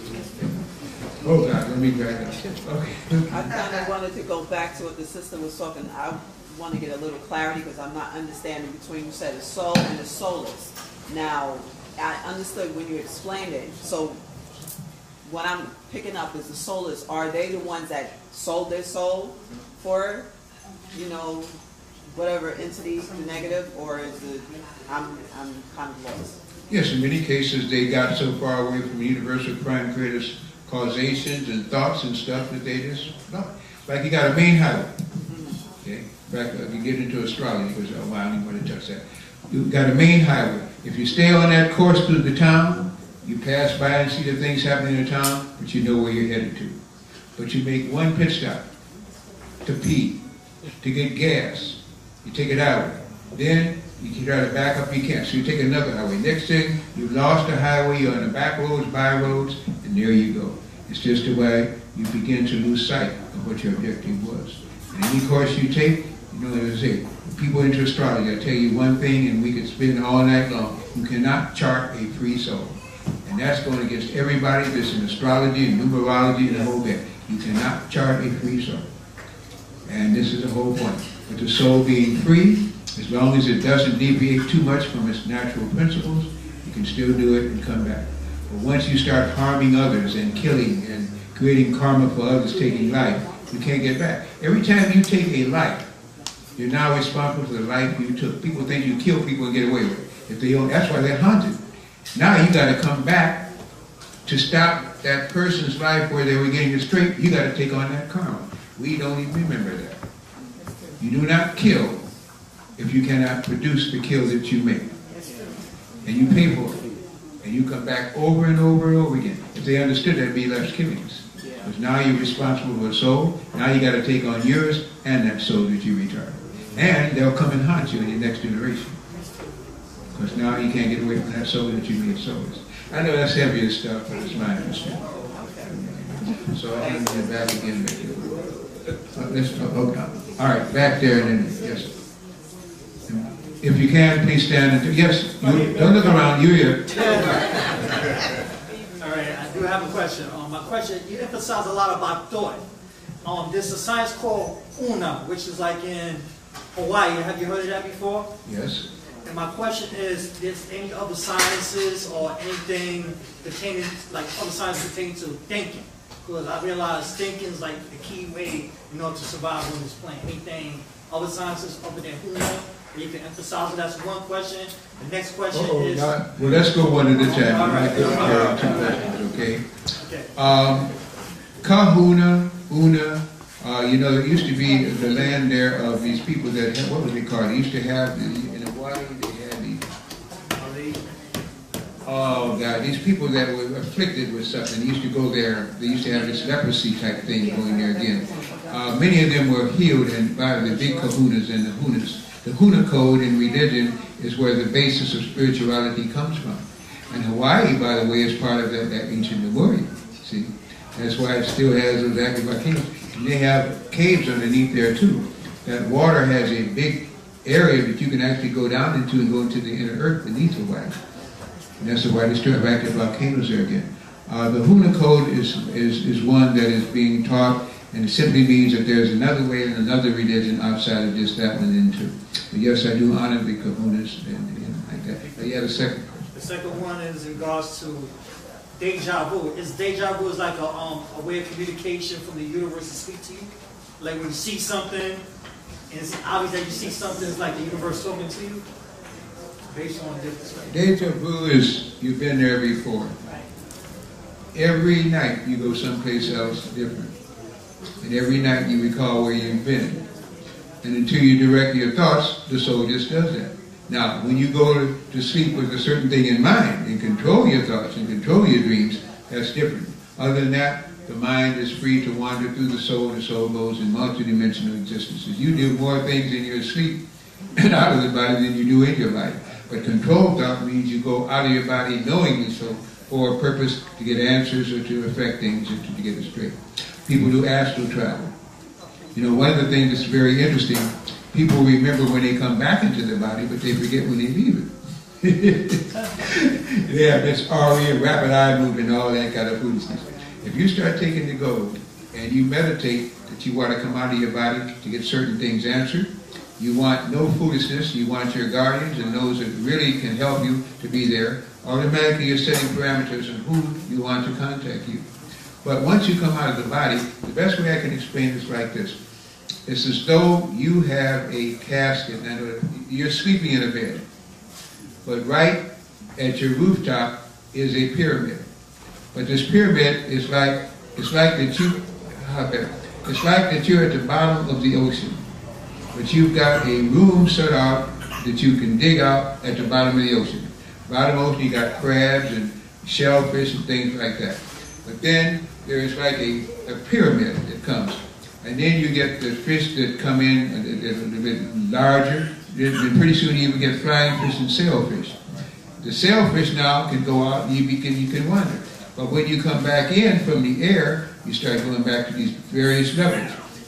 Oh God, let me grab it. Okay. I kind of wanted to go back to what the sister was talking. I want to get a little clarity because I'm not understanding between, you said the soul and the soulless. Now, I understood when you explained it. So what I'm picking up is the soulless. Are they the ones that sold their soul for, you know, whatever entity, the negative, or is it, I'm, I'm kind of lost? Yes, in many cases they got so far away from universal prime creators causations and thoughts and stuff that they just, no. Like you got a main highway. Okay? Back, if you get into astrology, because oh, well, I don't even want to touch that. You've got a main highway. If you stay on that course through the town, you pass by and see the things happening in the town, but you know where you're headed to. But you make one pit stop to pee, to get gas. You take it out. Then you can try to back up, you can't. So you take another highway. Next thing, you've lost the highway, you're on the back roads, by roads, and there you go. It's just the way you begin to lose sight of what your objective was. And any course you take, you know, as I say, people into astrology, I tell you one thing and we could spend all night long. You cannot chart a free soul. And that's going against everybody that's in astrology and numerology and the whole bit. You cannot chart a free soul. And this is the whole point. With the soul being free, as long as it doesn't deviate too much from its natural principles, you can still do it and come back. But once you start harming others and killing and creating karma for others taking life, you can't get back. Every time you take a life, you're now responsible for the life you took. People think you kill people and get away with it. If they don't, that's why they're haunted. Now you got to come back to stop that person's life where they were getting the straight. You got to take on that karma. We don't even remember that. You do not kill if you cannot produce the kill that you make. And you pay for it. And you come back over and over and over again. If they understood, there'd be less killings. Because now you're responsible for a soul. Now you got to take on yours and that soul that you retard. And they'll come and haunt you in your next generation. Because now you can't get away from that soul that you made souls. I know that's heavier stuff, but it's my understanding. So I'm going to get back again. Uh, let's, oh, okay. All right, back there and then, yes. If you can, please stand. And yes, you, don't look around. You here. All right, I do have a question. Um, my question, you emphasize a lot about thought. Um, there's a science called Una, which is like in Hawaii. Have you heard of that before? Yes. And my question is, is any other sciences or anything pertaining, like other sciences pertaining to thinking? Because I realize thinking is like the key way, you know, to survive on this planet. Anything, other sciences other than Una, you can emphasize it. That's one question. The next question Uh-oh, is... not, well, let's go one at a time. All right. We'll carry two questions, okay? Okay. Um, Kahuna, Una, uh, you know, it used to be the land there of these people that had, what was it called? They used to have, the, in Hawaii, they had these, oh God, these people that were afflicted with something, they used to go there, they used to have this leprosy type thing going there again. Uh, many of them were healed and by the big kahunas and the hunas. The Huna code in religion is where the basis of spirituality comes from. And Hawaii, by the way, is part of that, that ancient Lemuria. See? That's why it still has those active volcanoes. And they have caves underneath there too. That water has a big area that you can actually go down into and go into the inner earth beneath Hawaii. And that's why they still have active volcanoes there again. Uh, the Huna code is, is, is one that is being taught, and it simply means that there's another way and another religion outside of just that one then too. But yes, I do honor the kahunas and, and like that. But yeah, the second question. The second one is in regards to deja vu. Is deja vu is like a, um, a way of communication from the universe to speak to you? Like when you see something, and it's obvious that you see something, it's like the universe talking to you? Based on different. Deja vu is you've been there before. Every night you go someplace else different. And every night you recall where you've been. And until you direct your thoughts, the soul just does that. Now, when you go to, to sleep with a certain thing in mind and control your thoughts and control your dreams, that's different. Other than that, the mind is free to wander through the soul, and the soul goes in multidimensional existences. You do more things in your sleep and out of the body than you do in your body. But controlled thought means you go out of your body knowingly so for a purpose to get answers or to affect things or to, to get it straight. People do astral travel. You know, one of the things that's very interesting, people remember when they come back into their body, but they forget when they leave it. They have this R E M, rapid eye movement, all that kind of foolishness. If you start taking the gold and you meditate that you want to come out of your body to get certain things answered, you want no foolishness, you want your guardians and those that really can help you to be there, automatically you're setting parameters on who you want to contact you. But once you come out of the body, the best way I can explain this like this. It's as though you have a casket, and you're sleeping in a bed. But right at your rooftop is a pyramid. But this pyramid is like, it's like that you, how better? It's like that you're at the bottom of the ocean. But you've got a room set out that you can dig out at the bottom of the ocean. Bottom of the ocean, you got crabs and shellfish and things like that. But then there is like a, a pyramid that comes. And then you get the fish that come in a, a, a little bit larger. And pretty soon you even get flying fish and sailfish. The sailfish now can go out and you can, you can wander. But when you come back in from the air, you start going back to these various levels.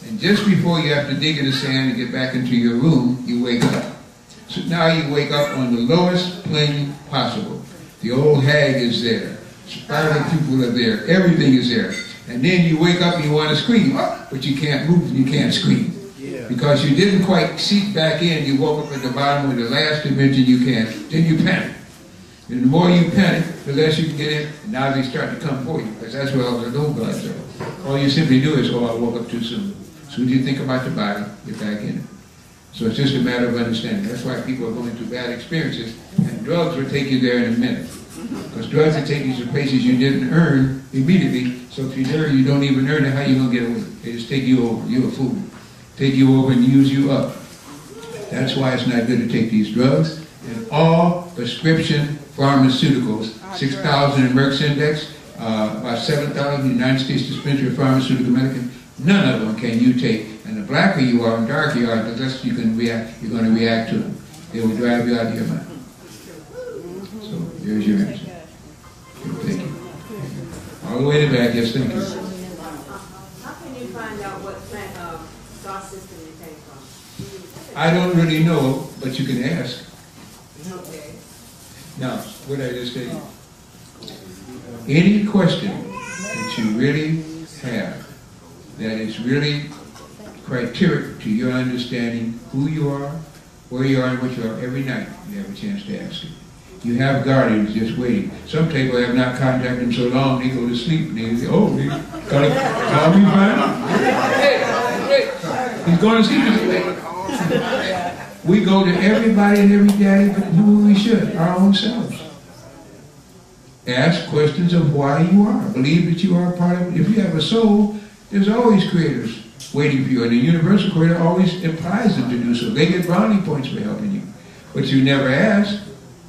And just before you have to dig in the sand and get back into your room, you wake up. So now you wake up on the lowest plane possible. The old hag is there. Spiral people are there. Everything is there. And then you wake up and you want to scream, but you can't move and you can't scream. Yeah. Because you didn't quite seep back in. You woke up at the bottom of the last dimension you can. Then you panic. And the more you panic, the less you can get in. And now they start to come for you. Because that's where all the low bloods are. All you simply do is, oh, I woke up too soon. As soon as you think about the body, get back in it. So it's just a matter of understanding. That's why people are going through bad experiences. And drugs will take you there in a minute. Because drugs will take you to places you didn't earn immediately. So if you're there, you don't even earn it, how you going to get away? They just take you over. You're a fool. Take you over and use you up. That's why it's not good to take these drugs. And all prescription pharmaceuticals, six thousand in Merck's Index, uh, about seven thousand in the United States Dispensary of Pharmaceutical Medicine, none of them can you take. And the blacker you are and darker you are, the less you can react, you're going to react to them. They will drive you out of your mind. So there's your answer. Thank you. All the way to the back, yes, thank you. How can you find out what plant, uh, star system you came from? I don't really know, but you can ask. Okay. Now, what did I just tell you? Any question that you really have that is really criteria to your understanding who you are, where you are, and what you are, every night you have a chance to ask it. You have guardians just waiting. Some people have not contacted them so long, they go to sleep and they say, oh, they gotta call me back. He's going to sleep. We go to everybody and every daddy, but who we should, our own selves. Ask questions of why you are. Believe that you are a part of it. If you have a soul, there's always creators waiting for you. And the universal creator always implies them to do so. They get brownie points for helping you. But you never ask.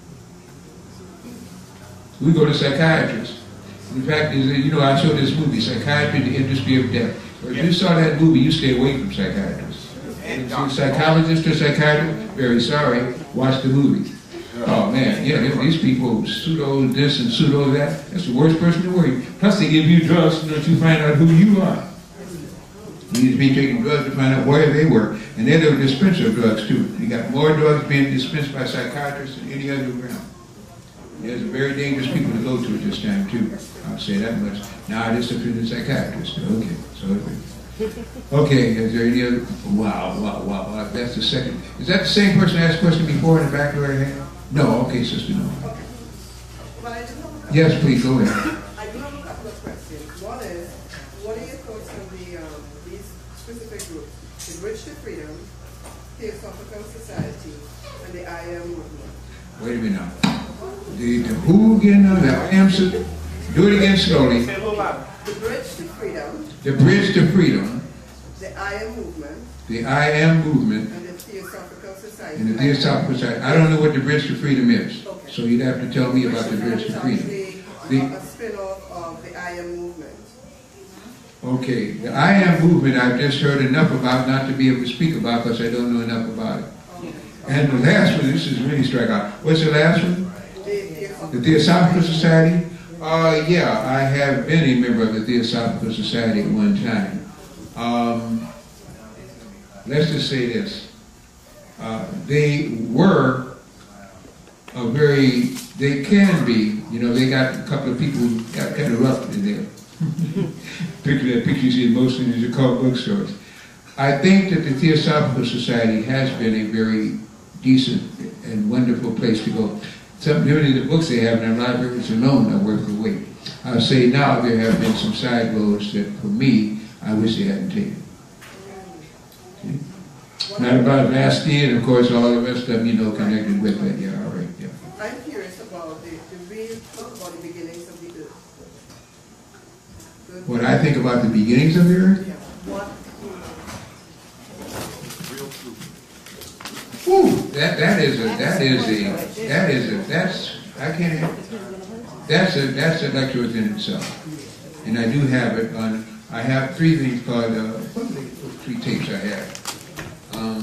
We go to psychiatrists. In fact, you know, I showed this movie, Psychiatry, the Industry of Death. If you saw that movie, you stay away from psychiatrists. If you're a psychologist or psychiatrist, very sorry, watch the movie. Oh man, yeah, these people, pseudo this and pseudo that, that's the worst person to worry. Plus they give you drugs so that you find out who you are. You need to be taking drugs to find out where they were. And they're the dispenser of drugs too. You got more drugs being dispensed by psychiatrists than any other realm. There's very dangerous people to go to at this time too. I'll say that much. Now I just offended psychiatrists. Okay, so okay, is there any other? Wow, wow, wow, wow. That's the second. Is that the same person who asked a question before in the back of her hand? No, okay, sister, no. Okay. Well, I do have a couple Yes, please, go ahead. I do have a couple of questions. One is, what are your thoughts on the, um, these specific groups? The Bridge to Freedom, Theosophical Society, and the I am movement. Wait a minute now. The, the who again now? The I am, do it again slowly. The Bridge to Freedom. The Bridge to Freedom. The I am movement. The I am movement. And the Theosophical Society. And the Theosophical Society. I don't know what the Bridge to Freedom is. Okay. So you'd have to tell me about the Bridge to Freedom. The, a spin-off of the I am movement. okay. The I am movement I've just heard enough about not to be able to speak about because I don't know enough about it. Okay. And the last one, this is really strike out. What's the last one? The Theosophical Society? Uh, yeah, I have been a member of the Theosophical Society at one time. Um, let's just say this. Uh, they were a very, they can be, you know, they got a couple of people who got kind of rough in there. Picture that picture you see in most things you call bookstores. I think that the Theosophical Society has been a very decent and wonderful place to go. Some many of the books they have in their libraries alone are worth the wait. I'll say now there have been some side roads that, for me, I wish they hadn't taken. Okay? Not about last year, and of course all the rest of them, you know, connected with that. Yeah, all right, yeah. I'm curious about the, the real, about the beginnings of the earth. The, What I think about the beginnings of the earth? Yeah. What? Ooh, that that is a that is a that is a that's I can't have, that's a that's a lecture within itself, and I do have it on. I have three things called uh, what are they, three tapes I have. Um,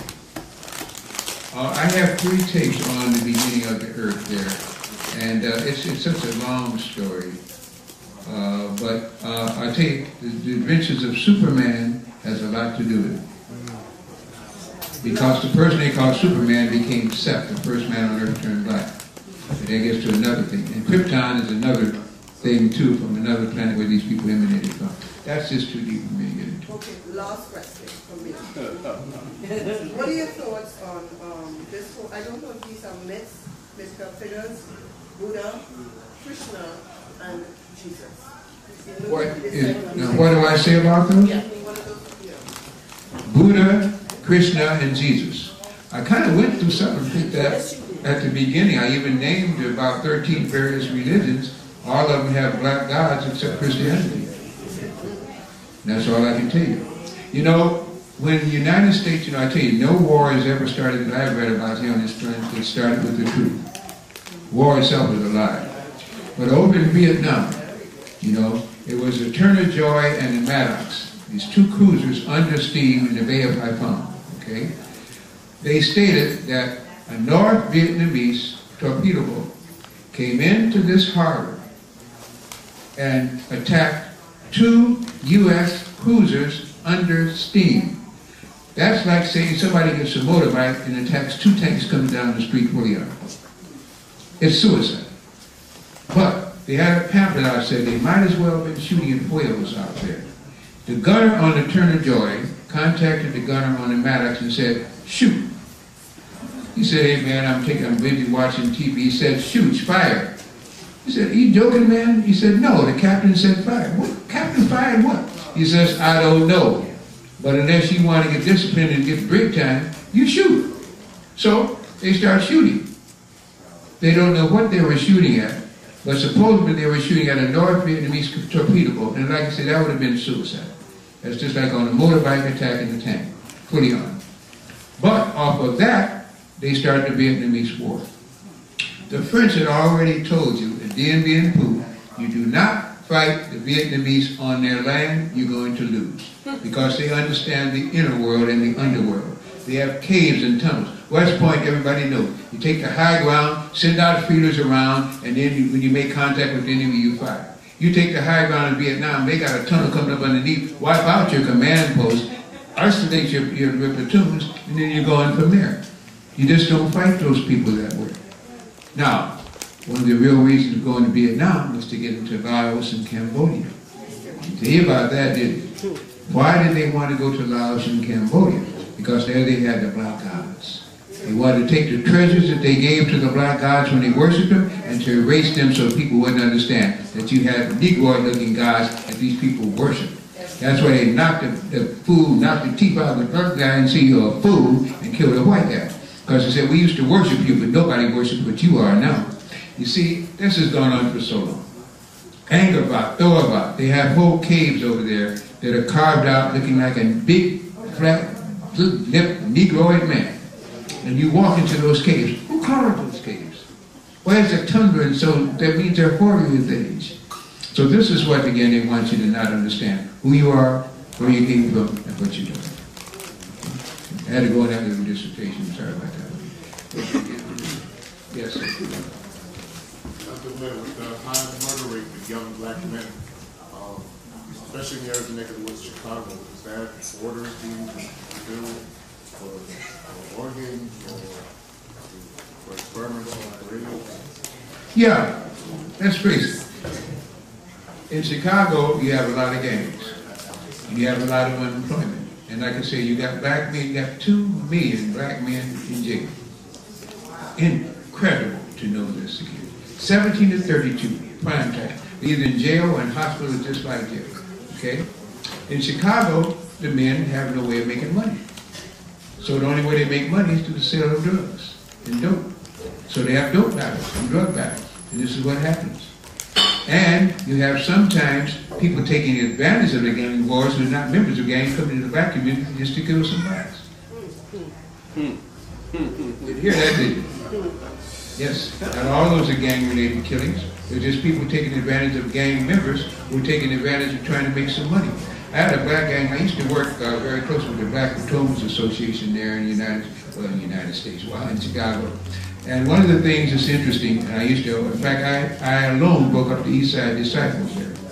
uh, I have three tapes on the beginning of the earth there, and uh, it's it's such a long story. Uh, but uh, I tell you, the, the adventures of Superman has a lot to do with it. Because the person they call Superman became Seth, the first man on Earth turned black. But that gets to another thing. And Krypton is another thing, too, from another planet where these people emanated from. That's just too deep for me to get into. Okay, last question from me. What are your thoughts on um, this whole, I don't know if these are myths, mythical figures, Buddha, Krishna, and Jesus. What, is, now what do I say about those? Yeah, one of those, yeah. Buddha, Krishna, and Jesus. I kind of went through some of that at the beginning. I even named about thirteen various religions. All of them have black gods except Christianity. And that's all I can tell you. You know, when the United States, you know, I tell you, no war has ever started that I've read about here on this planet that started with the truth. War itself is a lie. But over in Vietnam, you know, it was the Turner Joy and the Maddox, these two cruisers under steam in the Bay of Haiphong, okay? They stated that a North Vietnamese torpedo boat came into this harbor and attacked two U S cruisers under steam. That's like saying somebody gets a motorbike and attacks two tanks coming down the street fully armed. It's suicide. But they had a pamphlet out that said they might as well have been shooting at whales out there. The gunner on the Turner Joy contacted the gunner on the Maddox and said, shoot. He said, hey man, I'm taking, I'm busy watching T V. He said, shoot, fire. He said, are you joking, man? He said, no, the captain said fire. What? Captain fired what? He says, I don't know. But unless you want to get disciplined and get break time, you shoot. So they start shooting. They don't know what they were shooting at, but supposedly they were shooting at a North Vietnamese torpedo boat. And like I said, that would have been suicide. That's just like on a motorbike attacking the tank, fully armed. But off of that, they started the Vietnamese War. The French had already told you at Dien Bien Phu, you do not fight the Vietnamese on their land, you're going to lose. Because they understand the inner world and the underworld. They have caves and tunnels. West Point, everybody knows. You take the high ground, send out feelers around, and then you, when you make contact with the enemy, you fire. You take the high ground in Vietnam, they got a tunnel coming up underneath, wipe out your command post, isolate your, your, your platoons, and then you're going from there. You just don't fight those people that way. Now, one of the real reasons of going to Vietnam was to get into Laos and Cambodia. Tell you about that, didn't you? Why did they want to go to Laos and Cambodia? Because there they had the black gods. They wanted to take the treasures that they gave to the black gods when they worshipped them and to erase them so people wouldn't understand that you had Negroid-looking gods that these people worship. That's why they knocked the, the fool, knocked the teeth out of the black guy and say you're a fool and killed the white guy. Because they said, we used to worship you, but nobody worships what you are now. You see, this has gone on for so long. Angkor, Thor, they have whole caves over there that are carved out looking like a big, flat, lipped Negroid man. And you walk into those caves. Who carved those caves? Where's the tundra? And so that means they're forty years age. So this is what, again, they want you to not understand who you are, where you came from, and what you're doing. I had to go in that little dissertation. Sorry about that. Yes, sir. Doctor Blair, with the high murder rate with young black men, um, especially in the areas of neck of the woods, Chicago, is that orders being filled for, for organs or for experiments on radio? Yeah, let's face it. In Chicago, you have a lot of gangs. You have a lot of unemployment. And like I say, you got black men, you got two million black men in jail. Incredible to know this again. seventeen to thirty-two, prime time. They're either in jail or in hospital just like jail. Okay? In Chicago, the men have no way of making money. So the only way they make money is through the sale of drugs and dope. So they have dope battles and drug battles. And this is what happens. And you have sometimes people taking advantage of the gang wars who are not members of gangs coming into the black community just to kill some blacks. You hear that, did you? Yes, and all those are gang-related killings. They're just people taking advantage of gang members who are taking advantage of trying to make some money. I had a black gang. I used to work uh, very close with the Black Patrolmen's Association there in the United, well, in the United States, well, in Chicago. And one of the things that's interesting, and I used to, in fact, I, I alone broke up the East Side Disciples there.